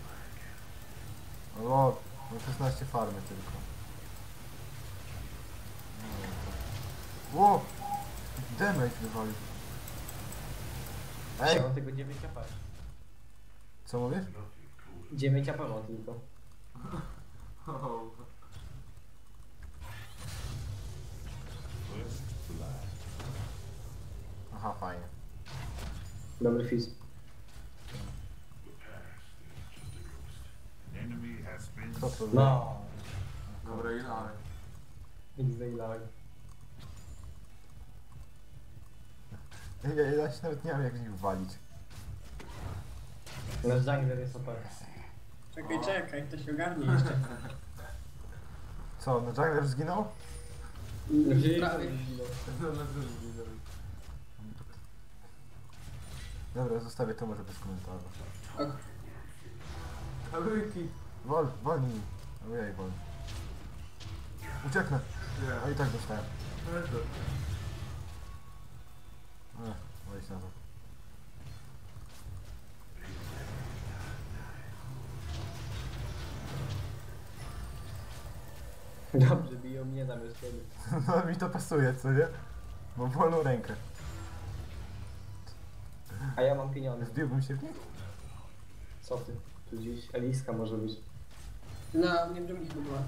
O, no 16 farmy tylko. Ło! Damage wywalił. Ej, Ja mam tylko 9 AP. co mówisz? 9 AP mam tylko. Aha, fajnie. Dobry fizz. Kto to No. Dobra, ile? Nic zailałem. Ja się nawet nie wiem jak z nich walić. Nasz jungler jest OP. Czekaj, to się ogarnie jeszcze. Co, no Jungler zginął? Prawie. Dobra, zostawię to może bez komentarza. Ok. Kałyki. Wolnij. Ojej, wolnij. Ucieknę. A i tak dostałem. Wejdź na to. Dobrze, biją mnie zamiast ciebie. No mi to pasuje, co nie? Mam wolną rękę. A ja mam pieniądze. Wbiłbym się w nich? Co ty? Tu gdzieś Eliska może być. No, nie wiem, gdzie była.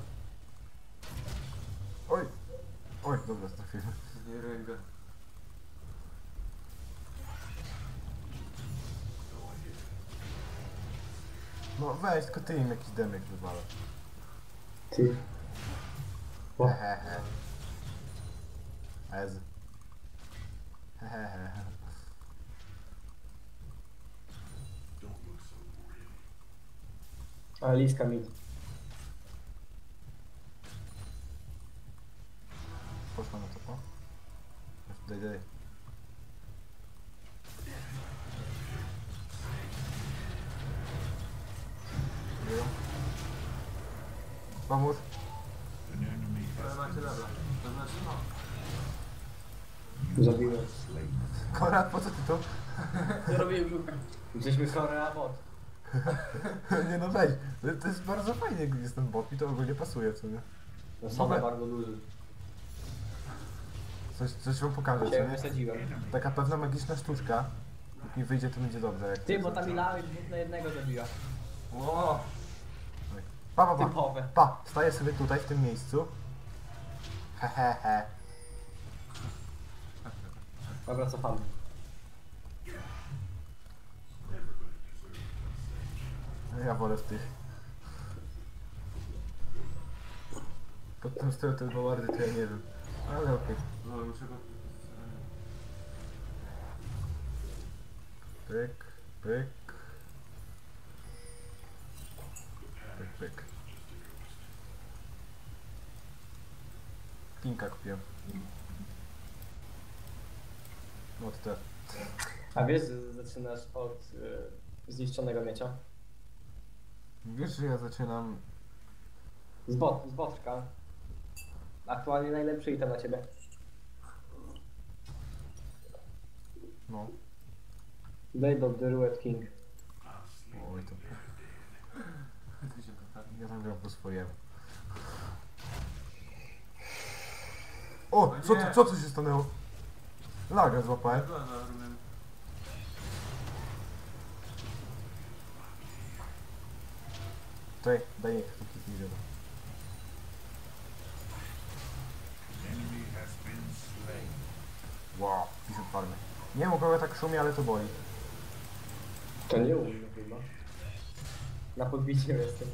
Oj! Oj, dobra, trafiłem. Nie ręga. No weź, tylko ty im jakiś demek wywala. Ty. O. Hehehe. Ez. Hehehe. A Eliska mi. Poszła na to, o. Daj. Biją. Pomóż. Ale macie dobra. To znaczy Zabiłem. Konrad, po co ty tu? Zrobiłem żuka. Jesteśmy Korea bot. Nie no weź. To jest bardzo fajnie, jak jest ten bot i to ogólnie pasuje, co nie? No są Dobra. bardzo duży. Coś wam pokażę, co Cię nie? wysadziłem. Taka pewna magiczna sztuczka. Jak mi wyjdzie, to będzie dobrze. Jak Ty, bo tam Ilały 2 na 1 zabiła. O! Pa. Typowe. Pa, staję sobie tutaj, w tym miejscu. Hehehe. Dobra, cofamy. Ja wolę w tych. Pod tym stoją te bawardy, to ja nie wiem. Ale okej. No, muszę go... Pyk. Pinka kupiłem. No to te. A wiesz, że zaczynasz od zniszczonego miecza? Wiesz, że ja zaczynam... Z boczka. Aktualnie najlepszy item na ciebie. No. Blade of the Ruined King. Oj to... Ja tam gram po swojemu. O! Co tu się stanęło? Laga złapałem. Czekaj, daj niech to kliknij wiadomo. Wow, piszę farmy. Nie wiem u kogo tak szumi, ale to boli. To nie u mnie chyba. Na podbiciu jestem.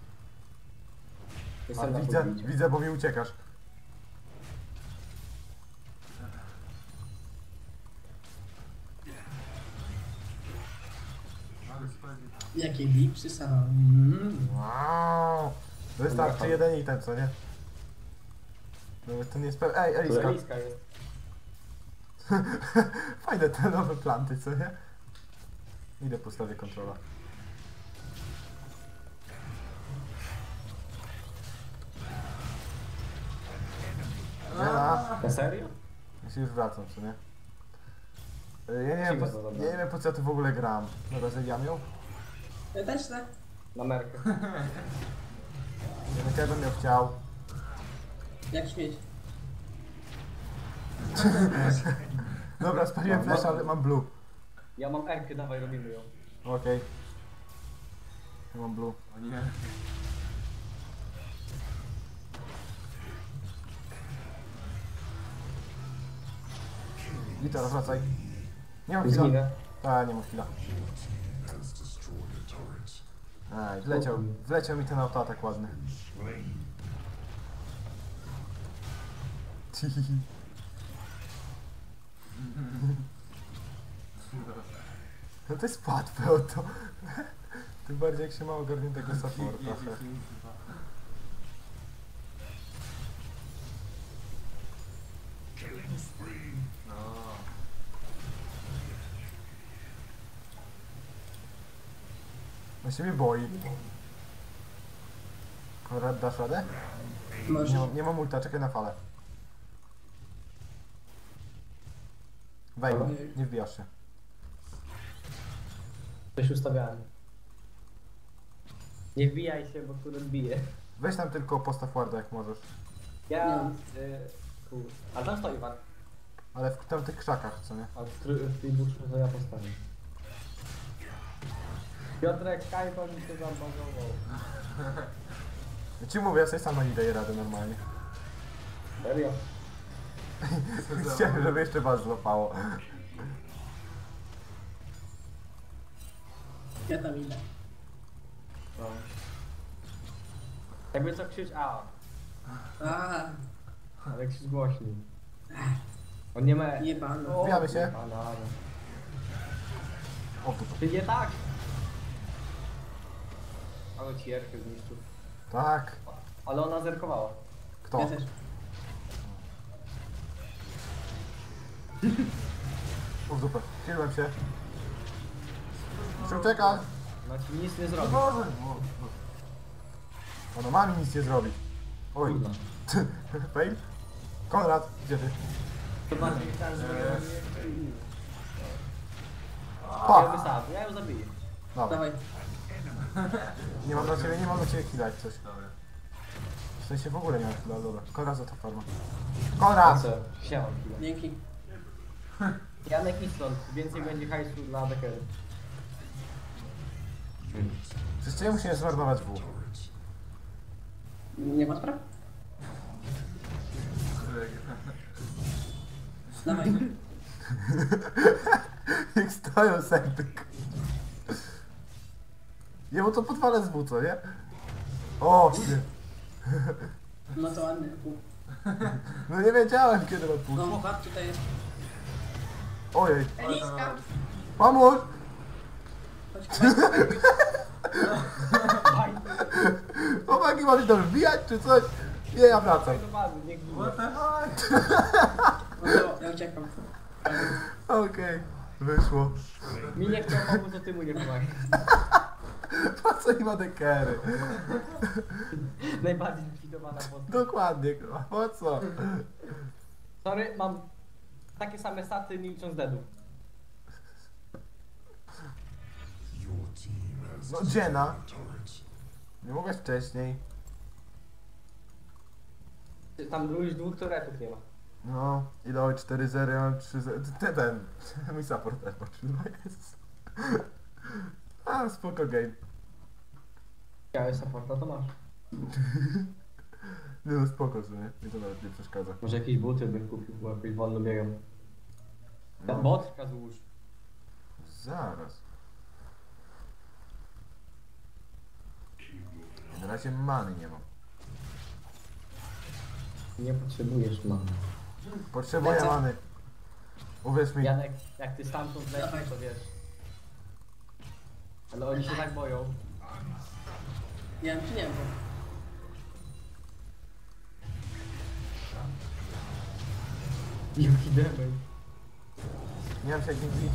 A, Jestem na widzę, podbiciu. widzę, bo mi uciekasz. Jakie bipsy są. Wow. Wystarczy jeden item, co nie? Nawet to nie jest Ej, To Eliska. Eliska jest. Fajne te nowe planty, co nie? Idę postawię kontrola. Jela. Na serio? Ja się już wracam, co nie? Ja nie wiem po co ja tu w ogóle gram. Dobra, zabijam ją. Ja też tak. Na merkę. Nie wiem, ja bym ją chciał. Jak śmieć. Dobra, spaliłem flash, ale mam blue. Ja mam Erkę, dawaj, robimy ją. Okej. Ja mam blue. O nie. I teraz wracaj. Nie mam chwila. Zginę. Tak, nie mam chwila. Aj, wleciał mi ten autoatak ładny. No to jest łatwe o to. Tym bardziej jak się ma ogarniętego supporta. No. On się mnie boi. Konrad, dasz radę? Może. Nie mam ulta, czekaj na falę. Wejmę, nie wbijasz się. Coś ustawiałem. Nie wbijaj się, bo tu bije. Weź tam tylko postaw warda jak możesz. Ja... A tam stoi Iwan. Ale w tamtych krzakach, co nie? A w tej buszy to ja postawię. Piotrek, Kajto mi się zabazował. Ja ci mówię, ja sobie sama nie daję rady normalnie. Serio? Chciałem, żeby jeszcze was złapało. Ja tam idę. No. Jakby co krzycz A, A, ale krzycz głośniej. On nie ma... jebano. Wbijamy się. Banana. O, tu. Ty nie tak! Ale ci Erkę zniszczył. Tak. Ale ona zerkowała. Kto? Ja też. O, w dupę. Chwiliłem się. Muszę uciekać. Ona ci nic nie Nie zrobi. może. Ona ma mi nic nie zrobić. Oj. Kurwa. Fail? Konrad, gdzie ty? To bardziej chciałem, żeby ja Pa! wysadzę, ja ją zabiję. Dobra. Dawaj. Nie mam dla ciebie chwila jak coś. Dobra. W sensie w ogóle nie mam chwila, dobra. Konrad za to farma. A Konrad! co? Siadam chwilę. Dzięki. Janek Islon, więcej będzie hajsu dla Dekery. Przecież ja musimy zmarnować W. Nie ma spraw? Dawaj. Jak stoją sępyk. Jemu to podwalę z W, co nie? O, nie. No to ładny. No nie wiedziałem kiedy mam pójść. No, chłop tutaj jest. Ojej. Eliska! Pomóż! Chodź, chodź. Chłopaki, masz to wbijać czy coś? Nie, ja wracam. Do bazy, niech ginie. What the fuck? No to ja uciekam. Okej, wyszło. Mi nie chciał pomóc, to ty mu nie pomagasz. Po co im ma dekery? Najbardziej likwidowana postać. Dokładnie, kurwa, po co? Sorry, mam takie same staty, nie licząc deadów. No Jenna. Nie mogłeś wcześniej. Tam już 2 turretów nie ma. No, ile oj 4-0, ja mam 3-0. Ten, mój support też potrzebny jest. A, spoko game. Chciałeś supporta, to masz. Nie no, spoko sobie, mi to nawet nie przeszkadza. Może jakieś buty bym kupił, bo jakoś wolno biegam. No. Botka złóż. Zaraz. Na razie many nie mam. Nie potrzebujesz mam. Potrzebuję Lecę. many. Uwierz mi. Janek, jak ty stamtąd lecisz, to wiesz. Ale oni się tak boją. Nie wiem, czy nie wiem. Jaki damage. Nie wiem się jak nim bić.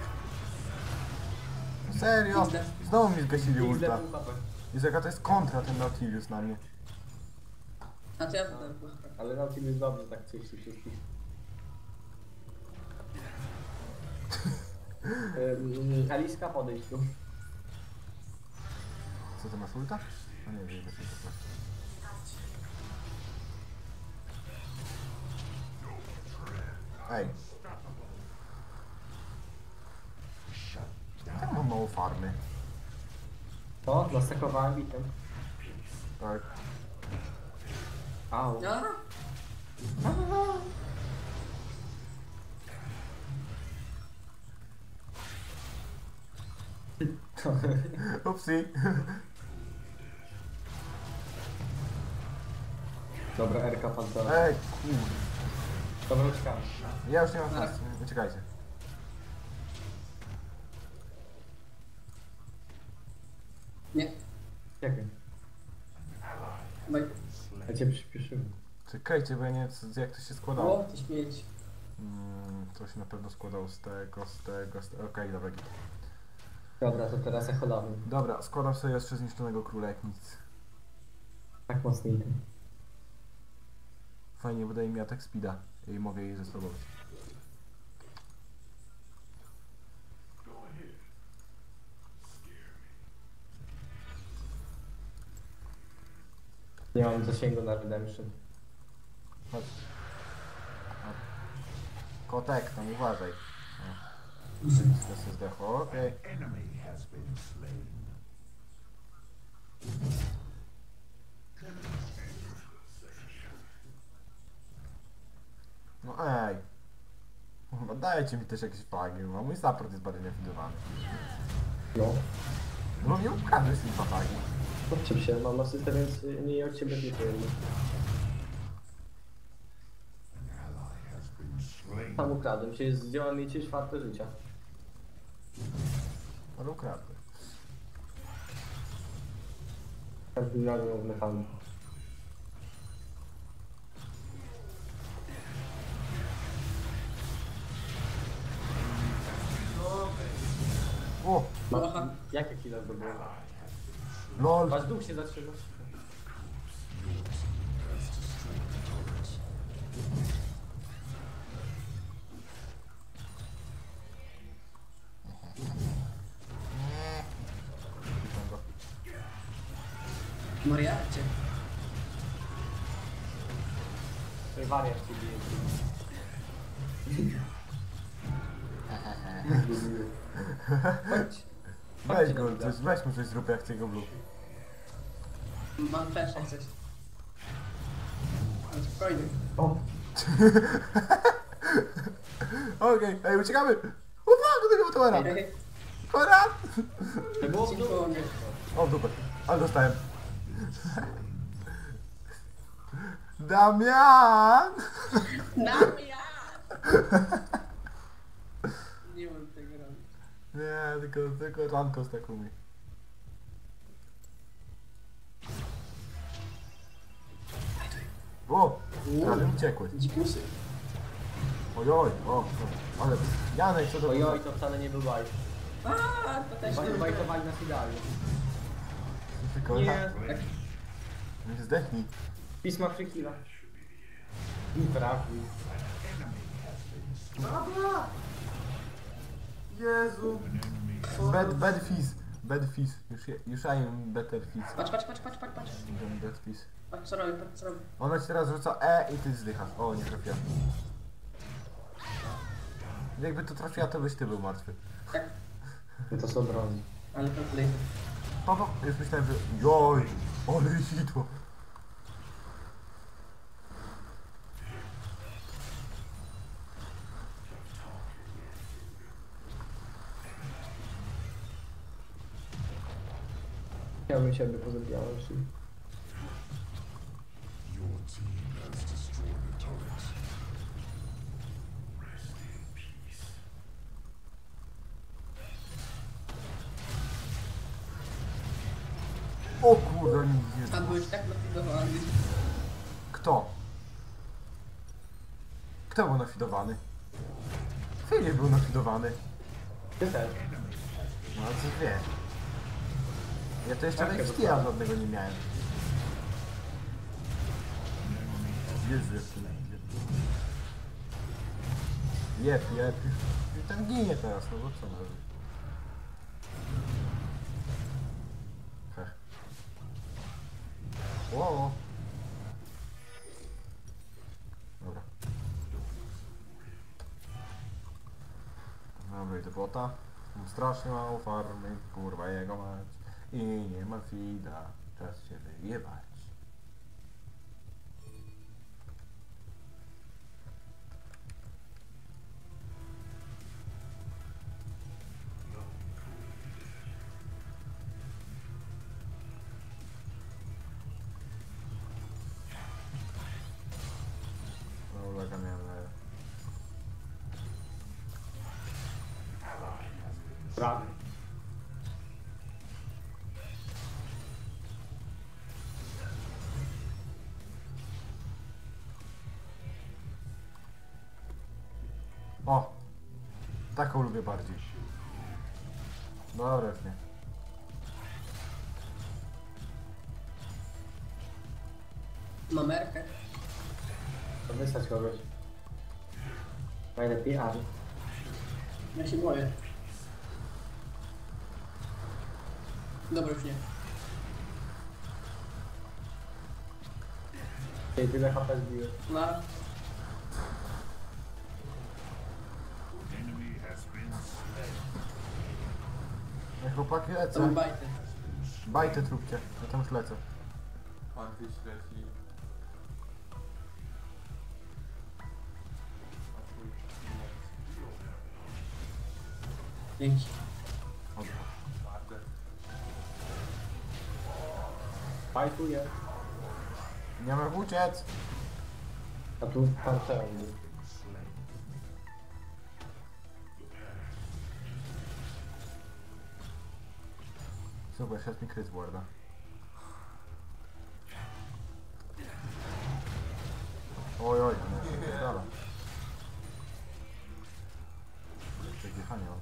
Serio? XD. Znowu mi zgasili ulta. XD pół HP. Jezu, jaka to jest kontra ten Nautilus na mnie. A to ja tutaj. Ale na tym jest dobrze, tak czyści wszystkich. Aliska, podejdź tu. Co ty masz ulta? No nie wiem, to jest. Ej. Tak mam mało farmy. O, zastakowałem bitem. Tak. Au. A? Upsi. Dobra, RK Pantera. Ej, kurde. Dobra, uciekamy. Ja już nie mam czasu, uciekajcie. Nie. Czekaj. Daj. Ja cię przyspieszyłem. Czekajcie, bo ja nie wiem jak to się składało. O, ty śmieć. To się na pewno składało z tego. Okej, dobra, git. Dobra, to teraz echolamy. Dobra, składam sobie jeszcze zniszczonego króla jak nic. Tak mocno idę. Fajnie, wydaje mi atak speeda i mogę jej zestrobować. Nie mam zasięgu na Redemption. Chodź. Kotek, tam uważaj. To się zdechło, okej. No ej. No dajcie mi też jakieś flagi, bo mój support jest bardzo niefidowany. No. No nie ukradłeś mi flagi. Odczep się, mam asystę, więc nie od ciebie nie powiem. Tam ukradłem się, zdjąłem mi 3/4 życia. Ale ukradłeś. Każdy miał w mechaniku. O! Aha. Jakie kilo to było? LOL! Wasz duch się zatrzyma. Witam go. Mariacie. To wariat ci bije. Chodź. Weź go, weź mu coś zrób jak tego blue. Mam też jak coś. Ale spokojnie. O, Okej, ej, uciekamy! Uwaga do tego towara! Konrad! to było w Cicho, dół. nie. O, w dupę. Ale dostałem. Damian! Damian! Nie mam tego robić. Nie, tylko Rankos tak umie. O! Prawie uciekłeś. Dzikusy. Ojoj, o, ale Janek, co to Ojoj, to wcale nie był bajk. A, to też nie Bajkowali nas idealnie. Tylko Nie. Tak. Nie zdechnij. Pisma Frikila. I trafił. Jezu. Bad fizz. Bad fizz. Już I am better fizz. Patrz. Bad fizz. Patrz co robi, patrz co robi. Ona ci teraz rzuca E i ty zdychasz. O, nie trafiła. Jakby to trafiła, to byś ty był martwy. Tak, No to są broni. ale to klej. Papa, już myślałem, że... Joj, ale hitło. Ja bym siebie pozabijał, czyli... O kurde, nie A byłeś tak nafidowany. Kto? Kto był nafidowany? Filip był nafidowany. Ty też. No ale coś wie. Ja to jeszcze Tak, lifesteala chyba. żadnego nie miałem. Jezu, jak to jeb. ten ginie teraz, no bo co może? Heh. Wow. Dobra. Dobra, idę bota. Mam strasznie mało farmy, kurwa jego mać. I nie ma fida. Czas się wyjebać. No, ulega miałem na... Prawy. O! Taką lubię bardziej. Dobra, już nie. Mamerkę. To wystać kogoś. Najlepiej Ari. Ja się boję. Dobra, już nie. Ej, tyle HP zbiłem. No, No chłopaki to lecę. był bajty. Bajty trupcie. Ja tam już lecę. Pan gdzieś leci. A twój nie. Dzięki. Dobra. Twarde. Fajtuję. Nie mam jak uciec. A tu pancerz. Super, szedł mi kryt z warda. Oj, oj, no, dobra. Jeszcze jechanie mam.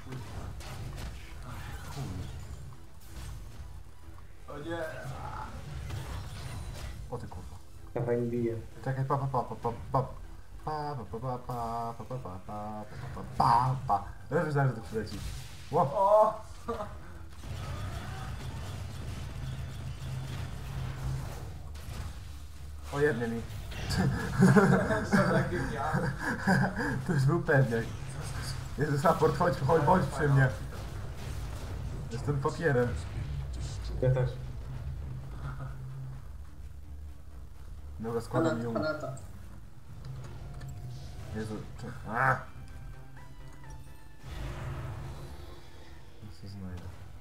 O nie! O ty kurwa. Ja fajnie biję. Czekaj, pa pa pa pa pa pa. Pa pa pa pa pa pa pa pa pa pa pa pa. Ja myślałem, że to przyleci. Ło! O! O jednie mi. Tak jak ja. To już był pewniak. Jezus, raport, chodź, bądź przy mnie. Jestem papierem. Ja też. Dobra, składam ją. Panata. Jezu, czy... A! Co znajdę?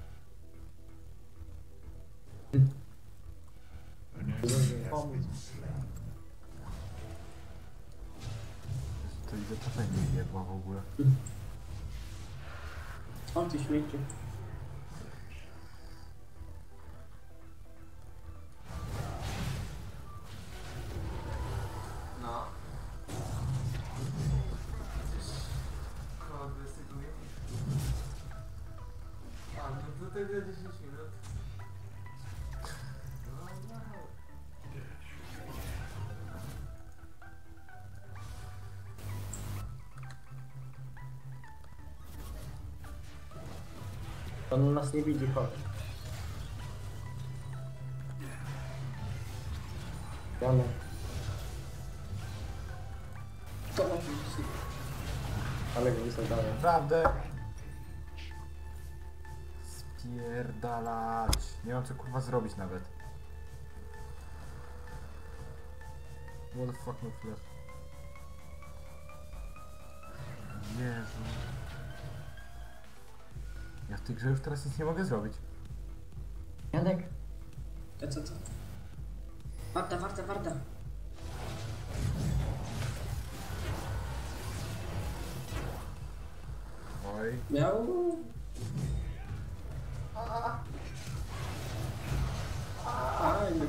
Pomóc. To idę to nie jebła w ogóle. On ty śmieci. No. Koło 20 minut. A, no to tylko 10 minut. No, no. On nas nie widzi, chodź. Janek. To może być. Ale go wysadałem. Naprawdę! Spierdalać. Nie mam co kurwa zrobić nawet. What the fuck no flash. Jezu. Ja w tej grze już teraz nic nie mogę zrobić. Janek. To co? Warta. Oj. Miał... Fajny.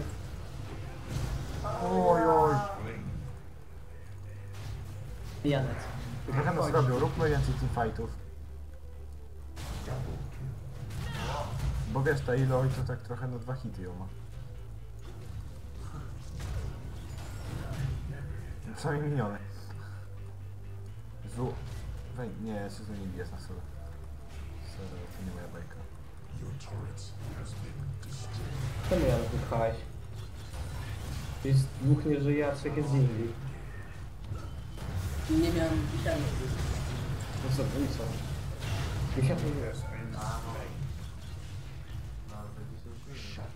Oj, oj. Janek. Trochę nas robią, róbmy więcej teamfightów. Bo wiesz, ta Iloi to tak trochę na 2 hity ją ma. Przynajmniej miniony. Zu. Nie, ja się z nim nie biję na solo. Sorry, to nie moja bajka. Czemu ja wypchałeś? Jest dwóch nie żyje, a trzech jest z Indii. Nie miałem wisiany. No co, no i co? Wisiany nie jest. No, to 10 minut.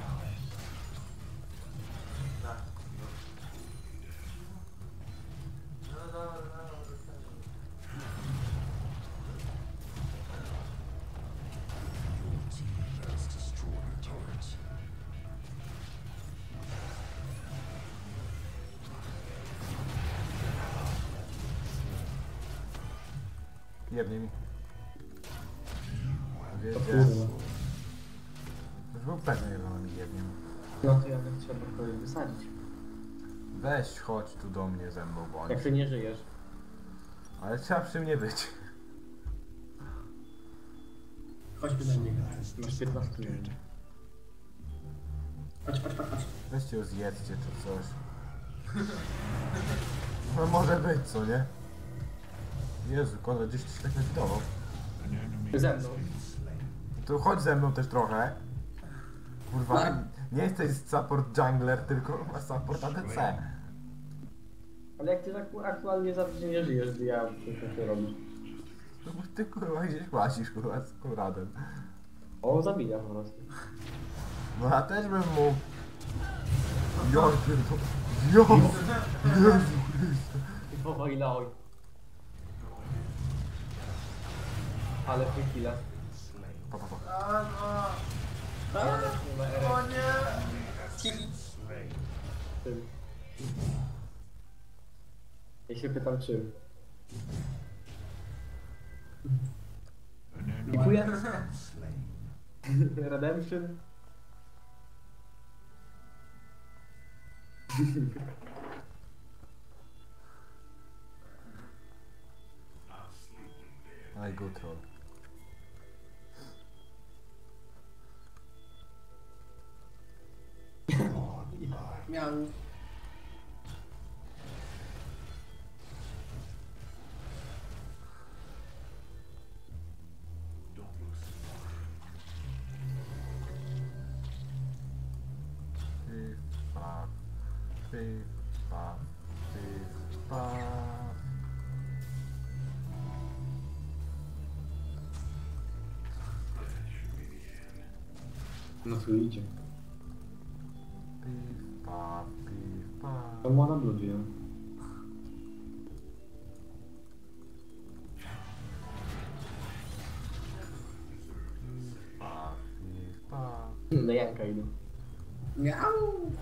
Tak. No dobra, Jebnie mi. To Wiedziałem. kurwa. Już był pewny, że ona mi jebnie. No to ja bym chciał kogoś wysadzić. Weź, chodź tu do mnie ze mną, bądź. Jak ty nie żyjesz. Ale trzeba przy mnie być. Chodźmy do niego. Masz 15 minut. Chodź. Weźcie ją zjedzcie czy coś. No może być, co nie? Jezu, Konrad gdzieś ci tak nawidował. Ze mną. To chodź ze mną też trochę. Kurwa, Tak. nie jesteś support jungler, tylko support ADC. Ale jak ty tak aktualnie zawsze nie żyjesz, to ja co się robisz? No bo ty kurwa gdzieś łasisz kurwa z Konradem. On zabija po prostu. No ja też bym mógł. Ja pierdolę. Jezu Chryste. I powoli na oj. Ale chwilę. Pa, pa, pa. O nie! Ja się pytam czym. Dziękuję. Redemption. I go troll. Miał. Pif, paf, pif, paf, pif, paf. No tu idzie. Pif, paf, pif, paf. To młoda bludzi, Paf, pif, paf. no Janka idę. Miau!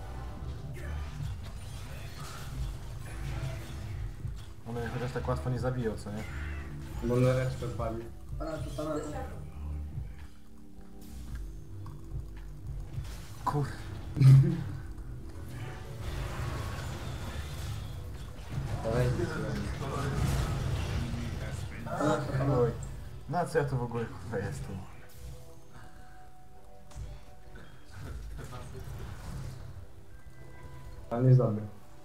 One mnie chociaż tak łatwo nie zabiją, co nie? Bo na resztę pali. Kur... Oj. Na co ja tu w ogóle kurwa jestem? Pan jest dobry.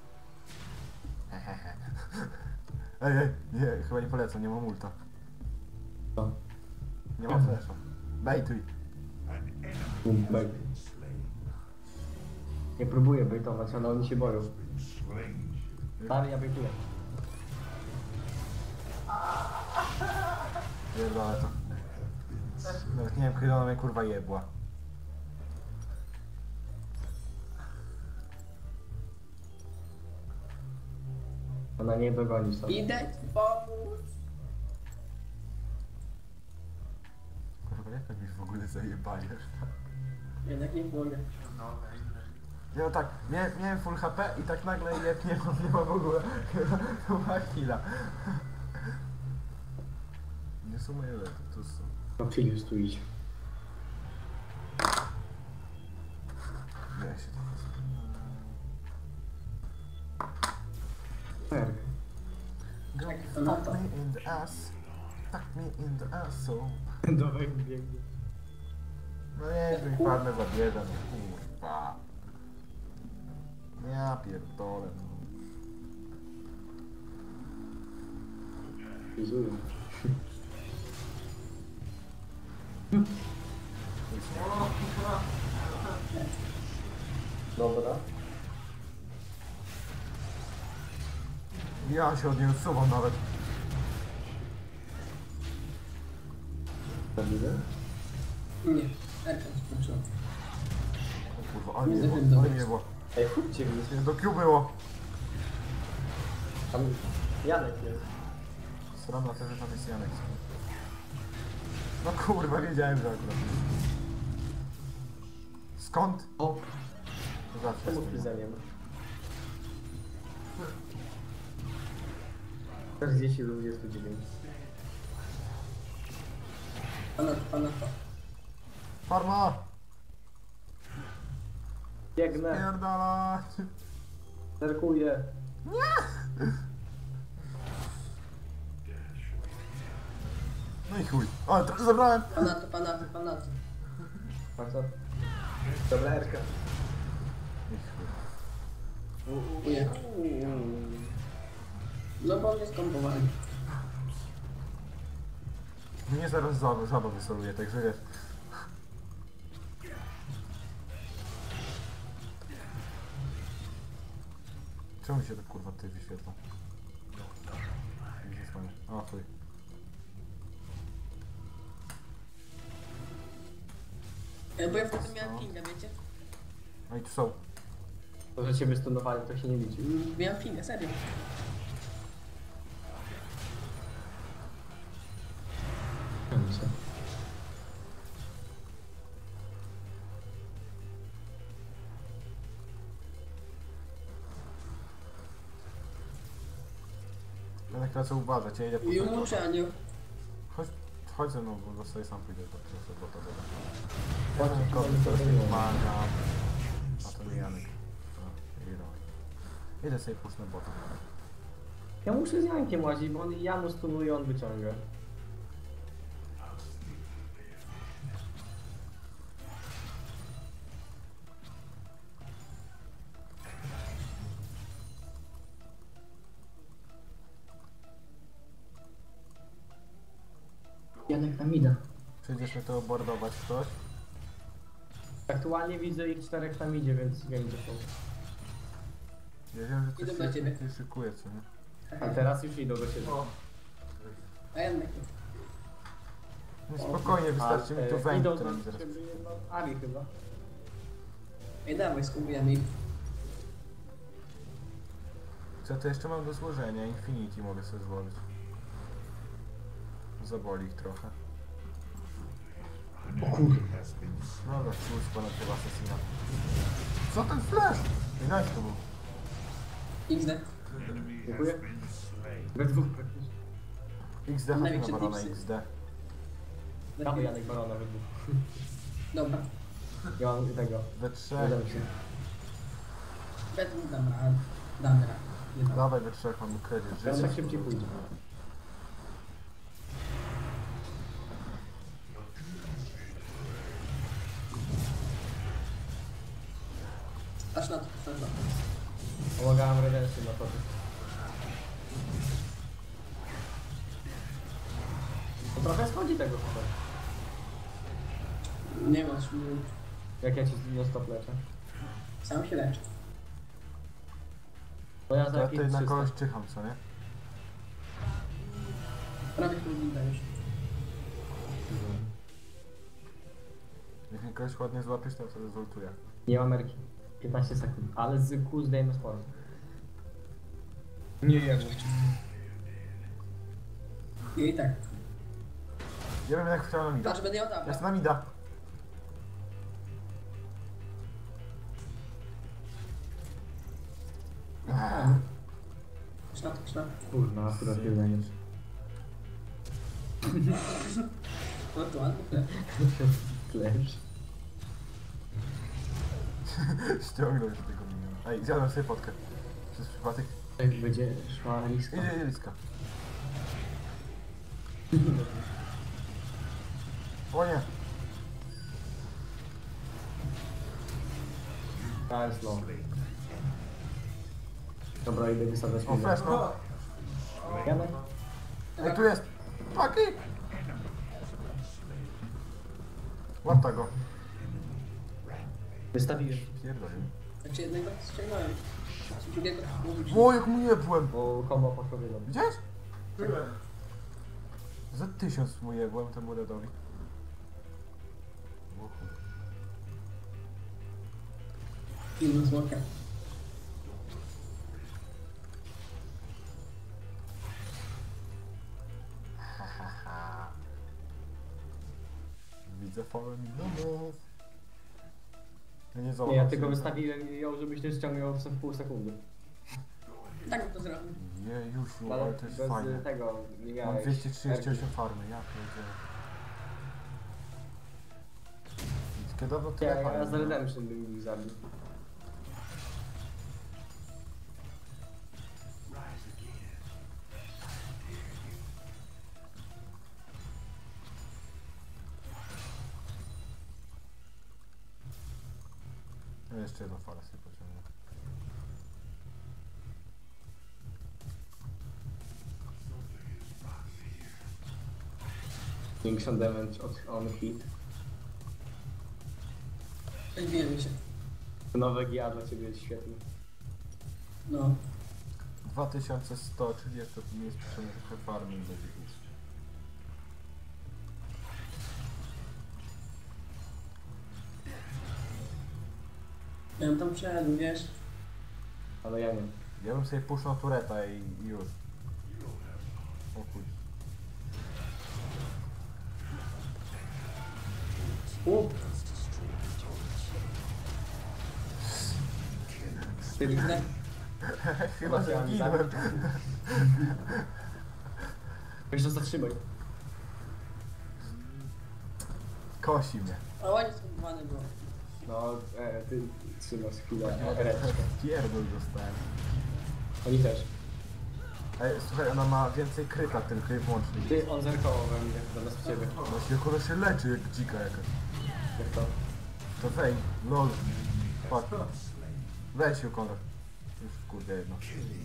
Ej, nie, chyba nie polecam, nie mam ulta. Co? Nie mam flasha. Bejtuj. Bej. Nie próbuję bejtować, ale oni się boją. Dalej ja bejtuję. Pierdolę to. Nawet nie wiem, kiedy ona mnie kurwa jebła. Ona nie dogoni sobie. Idę ci pomóc. Kurwa, jak mi w ogóle zajebajesz? Jednak nie mogę. Ja tak, miałem full HP i tak nagle jeb nie ma w ogóle. To była chwila. Nie są moje lety, to są. No Filius tu idzie. Nie się Perk. Go fuck me in the ass. Fuck me in the ass, so. Dawaj biegnie. No nie, że mi padnę za biedę, no kurwa. Ja pierdolę. No. Frizuję. Dobra. Ja się od niej odsuwam nawet. Zabijmy? Nie, Erka skończyła. O kurwa, ale Nie mnie było, zachęcam. ale mnie było. Ej, chodźcie mi. Nie, do Q było. Tam Janek jest. Sram na to, że tam jest Janek. No kurwa, wiedziałem, że akurat. Skąd? O, To zawsze czemu jest. Frizeniem? 40 do 29. Pana. Farma! Biegnę, Pierdalać! zerkuję. No i chuj. O, trochę zabrałem! Pana. A co? Dobra, Erka. I chuj. Nie. No bo mnie skompowali. Mnie zaraz żaba wysoluje, także wiesz. Czemu mi się tak kurwa tutaj wyświetla? Nie zasłania. O chuj. Bo ja wtedy miałem pinga, wiecie? No i tu są. To, że cię wystunowali, to się nie liczy. Miałem pinga, serio. Będę kracę uważać, ja idę po I tego. umuczaniu. Chodź ze mną, bo sobie sam pójdę do tego bota. Płacić Kobiet chyba teraz nie nie powinien. pomagam. A to nie Janek. O, i dawaj. Idę sobie puść na bota. Ja muszę z Jankiem łazić, bo ja mu stunuję, on wyciąga. Janek tam idę. Przyjdziesz mnie to bordować ktoś? Aktualnie widzę ich 4 tam idzie, więc ja idę po. Ja wiem, że Idę ty do ciebie. ty szykuje, co nie? A teraz już idą do ciebie. A jednak No spokojnie, wystarczy mi tu węg, idą który do mi zaraz... ciebie, no, Ari chyba. Ej, dawaj, skupiamy ich. Co to jeszcze mam do złożenia? Infinity mogę sobie złożyć. Zaboli ich trochę. O kurde. Dobra, cóż, ponad tego asesina. Co ten flash? Nie daj to był. XD. Dziękuję. We dwóch praktycznie. XD, chodź Największe na barona tipsy. XD. Dawaj Janek Barona we dwóch. Dobra. Ja mam tego. We Nie trzech. dam się. Dobra, damy radę. Nie dam. Dawaj we trzech, mamy kredyt. Ja Życie. tak szybciej pójdzie. Aż na to. Pomagałem Redemption na to. To trochę schodzi tego chyba. Nie masz minut. Jak ja ci non stop leczę. Sam się lecz. To ja za To ja jakieś tutaj na 300. kogoś czyham, co nie? Prawie trudno już. Jak mnie kogoś ładnie złapiesz, to wtedy zultuję. Nie mam Ameryki. 15 sekund. Ale z kół zdejmę sporo. Nie jadę. I tak. Ja bym jak chciał na mida. Patrz, będę ją dał. Jest na mida. Szlap. Kurna, akurat tyle jest. No to ładnie. Klesz. Ściągnął się tego miniona. Ej, zjadłem sobie potkę. Przez przypadek. Jak będzie szła lista. Idzie liska. O nie. Ta jest low. Dobra, idę wysadzać O, flash, no. Janek? Ej, tu jest! Paki! Łap tego. Wystawiłem. Pierdolę. Znaczy jednego ściągnąłem. Drugiego mówić. O, jak mu jebłem! Bo kombo poszło wiedzą. Widziałeś? Za 1000 mu jebłem temu Redowi. O chuj. Inny smoka. Widzę falę milionów. Ja nie Nie, załapam ja tylko się. wystawiłem ją, żebyś ty ściągnął w pół sekundy. Tak to zrobię. Jejusiu, Ale ale to jest bez fajne. tego nie Mam miałeś. 238 farmy, ja pierdzielę. Kiedy dawno Ja, tyle ja farmy z nie miałem. Redemption bym ich zabił. Ja jeszcze jedną falę sobie pociągnę. Większą damage od on hit. Odbijemy się. Nowe GA dla ciebie jest świetne. No. 2100, czyli jeszcze tu nie jest piszone trochę farmy będzie nic. Ja bym tam przejadł, wiesz? Ale ja nie. Ja bym sobie puszczał tureta i już. O chuj. Ty, Tak. Chyba, że Chciałem zginąłem. weź to zatrzymaj. Kosi mnie. A ładnie skomplikowane było. No, ty trzymasz chwilę ręczkę. Pierdol dostałem. Oni też. Ej, słuchaj, ona ma więcej kryta, ten kryt włączny. Ty, on zerkował we mnie, zamiast ciebie. Właśnie jak ona się leczy jak dzika jakaś. Jak to? To wej, lol. Patrz. Weź się Konrad. Już kurde jedno.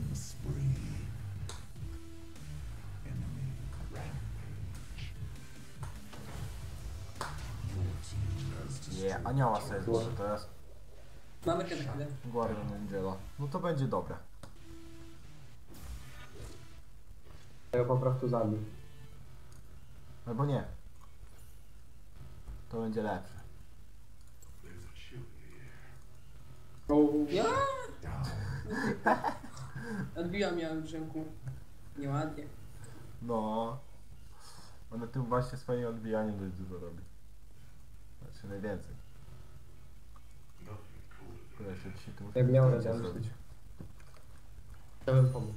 Nie, anioła sobie złożę teraz. Mamy kiedy chwilę. Guardian Angela. No to będzie dobre. Ja po prostu zabił. Albo nie. To będzie lepsze. Ja! Odbijam ja w brzęku. Nieładnie. No. Ona tym właśnie swoim odbijaniem dość dużo robi. Znaczy najwięcej. Kurde, się dzisiaj tu muszę Jak miał zdjęcie radę, zrobić. Chciałbym pomóc.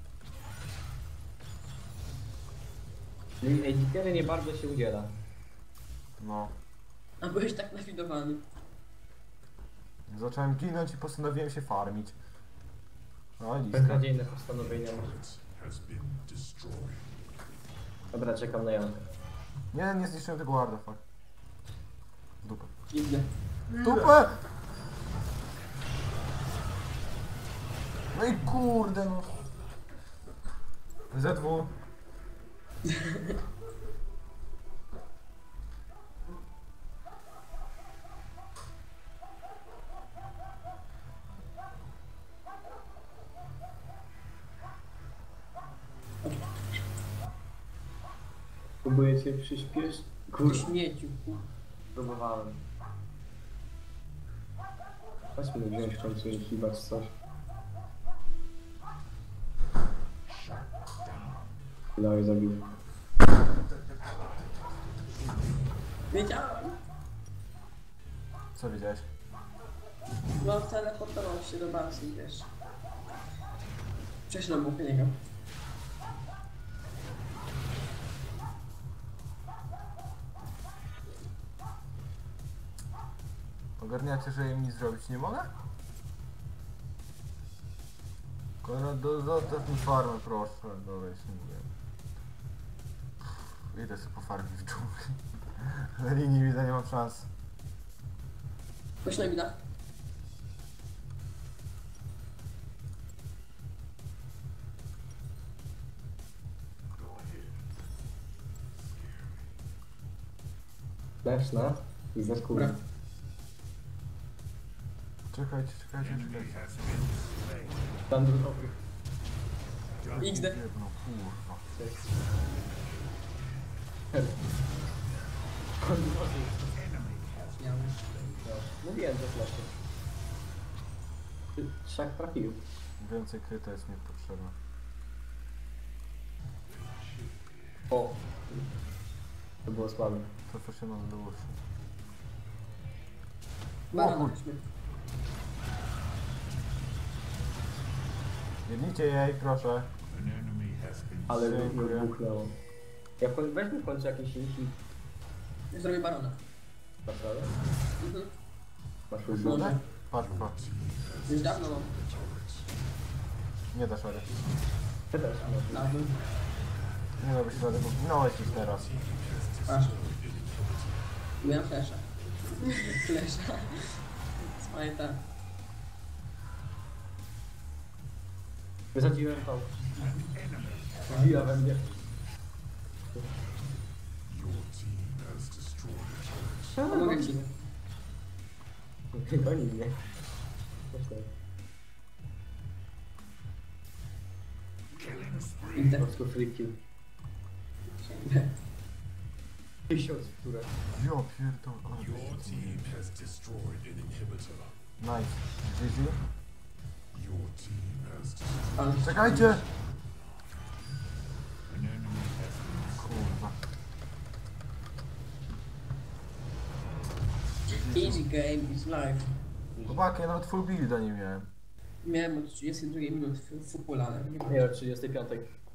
Editery nie bardzo się udziela. No. A byłeś tak nafidowany. Zacząłem ginąć i postanowiłem się farmić. No liska. Beznadziejne postanowienia masz. Dobra, czekam na Jankę. Nie, nie zniszczyłem tego warda, fuck. W dupę. Dziwne. W dupę! No i kurde no. ZW. Próbuję cię przyspieszyć. Kurde, Śmieciu. próbowałem. Chodźmy wziąć w końcu i chyba czy coś. Dawaj, zabiję. Wiedziałem. Co wiedziałeś? No teleportował się do bazy, wiesz. Prześlę mu niego. Ogarniacie, że im nic zrobić nie mogę? Konrad, zostaw mi farmę, proszę. Dobra, już nie mówię. Idę sobie po farmie w dżungli. Na linii widzę, nie mam szans. Poślę mi da. Leszna i za skórę. Dobra. Czekajcie. Tam drugowy. XD. No kurwa. Ja już. Mówiłem, że flaszy. Trzech trafił. Więcej kryta jest mi potrzebne. O! To było słabe. To co się nam udało. Baran, chuj. chodźmy. Jednijcie jej, proszę. Ale Dziękuję. wybuchnęło. Weźmy w końcu jakiś inny. Zrobię barona. Naprawdę? Mhm. Masz już Może. Patrz. Już dawno mam. Nie dasz rady. Ty też, no. Dawno. Nie dasz rady, bo ginąłeś już teraz. Patrz. Miałem flesza. Flesza. Smajta. Wysadziłem tą. Wbiła we mnie. Pomogę ci. Goni mnie. Inter. Po prostu free kill. 1000, które. Jo, pierdol, ale Your team has destroyed an inhibitor. nice. GG. Your team has destroyed Ale Czekajcie! an enemy has been Kurwa. easy game is life. Chłopaki, ja nawet full builda nie miałem. Miałem od 32 minut futbolane. Nie, od 35.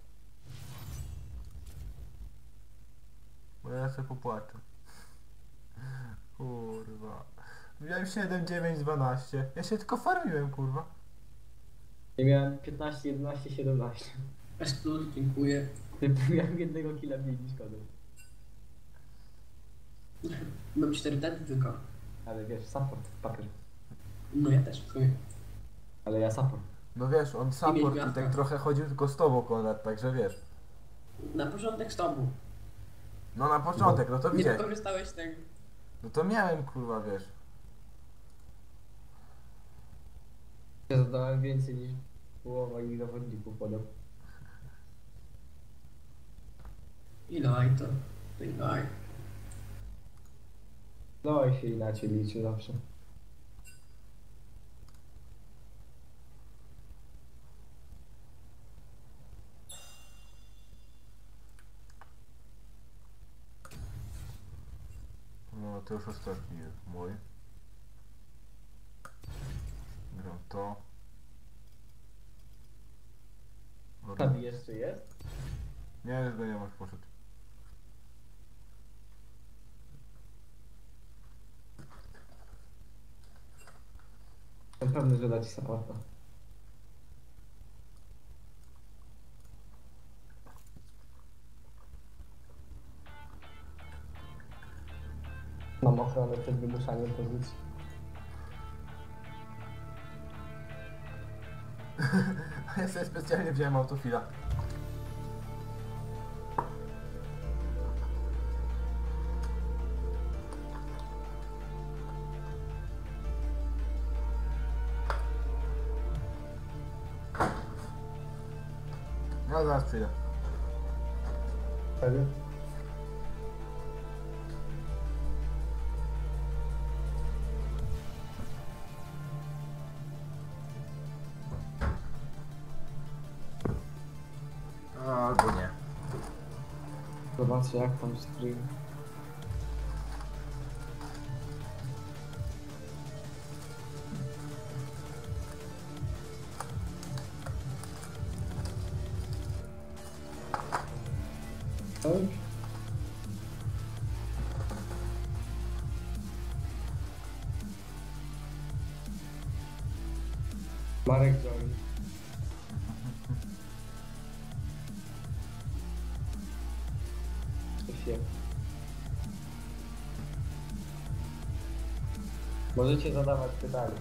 Bo ja sobie popłaczę. Kurwa. Miałem 7, 9, 12. Ja się tylko farmiłem, kurwa. Ja miałem 15, 11, 17. Plus, dziękuję. Miałem jednego killa mniej niż kodem. Mam 4 dety tylko. Ale wiesz, support, papier. No ja też w sumie. Ale ja support. No wiesz, on support i gwiazdka. tak trochę chodził tylko z tobą, Konrad, także wiesz. Na początek z tobą. No na początek, no to Nie widziałeś. wykorzystałeś tego. No to miałem, kurwa, wiesz. Ja zadałem więcej niż połowa ich zawodników podał. Ilaj to. Ilaj. No i się inaczej liczy zawsze. No to już ostatni jest mój. Gram to. Tabi jeszcze jest? Nie, już go nie masz, poszedł. Jestem pewny, że da ci supporta. Mam ochronę przed wymuszaniem pozycji. Ja sobie specjalnie wziąłem autofila. Ja zaraz przyjdę. Wtedy? Albo nie. Zobaczcie jak tam stream. Oj. Marek join. Się. Możecie zadawać pytania.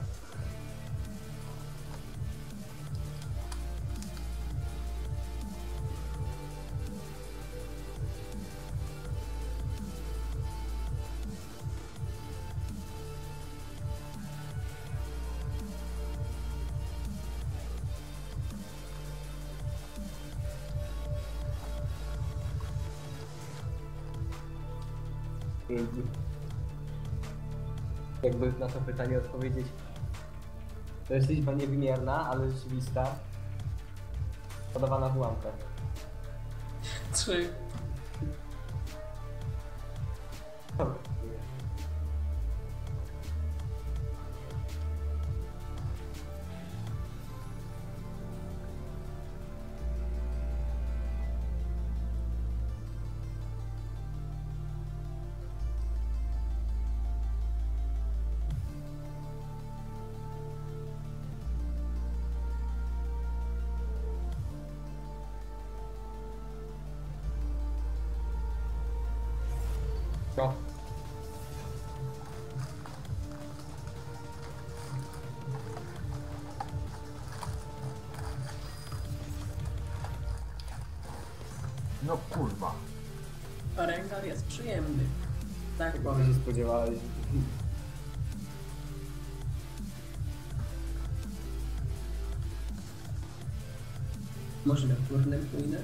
5 dni. Jakby na to pytanie odpowiedzieć. To jest liczba niewymierna, ale rzeczywista. Podawana w ułamkach. 3. Co? No kurwa. Rengar jest przyjemny. Tak Jakby powiem. się spodziewali. Może na turnem pójdę?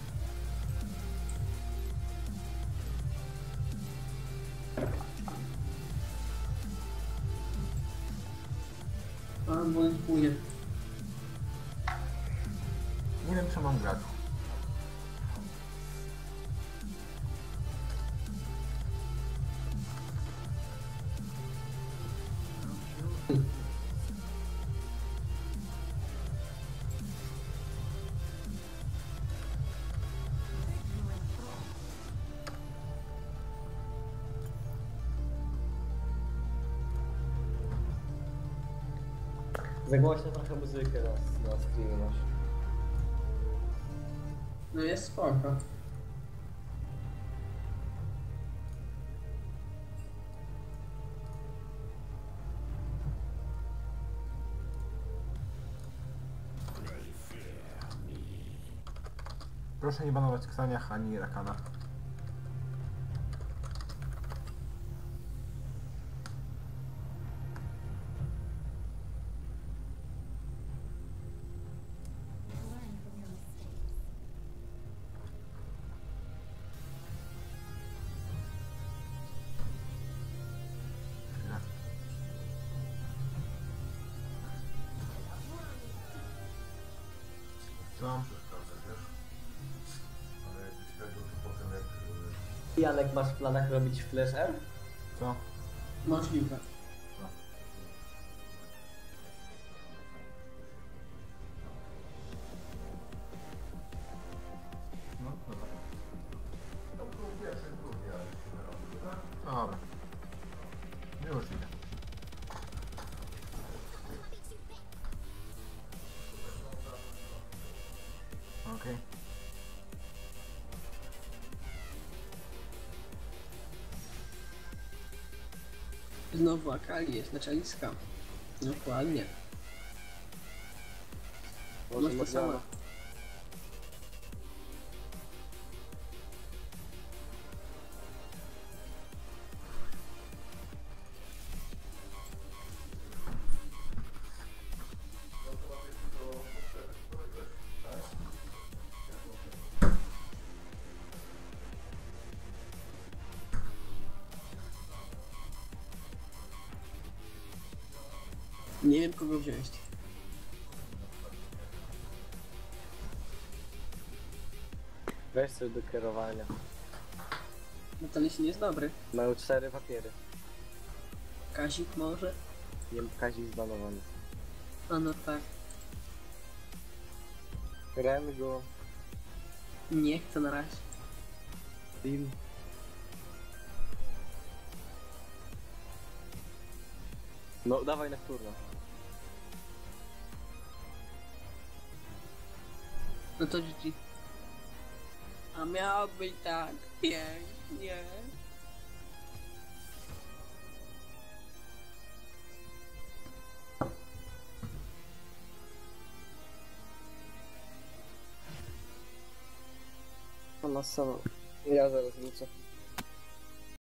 A, bo nie pójdę. Nie wiem, czy mam grać. Za głośno trochę muzykę na streamie masz. No jest spoko. Proszę nie banować Ksania ani Rakana. Chwilę. Co? Janek, masz w planach robić Flash R? Co? Możliwe. No, dobra. Dobra. Już idę. Okej. Znowu Akali jest naczelniska. Dokładnie. Masz to samo. Nie wiem kogo wziąć. Weź coś do kierowania. No to nie jest dobry. Mają 4 papiery. Kazik może? Nie wiem, Kazik zbanowany. A no tak. Rengo, Nie chcę na razie. Team. No, dawaj na turno. No to GG. A miało być tak pięknie. Ona sama. Ja zaraz wrócę.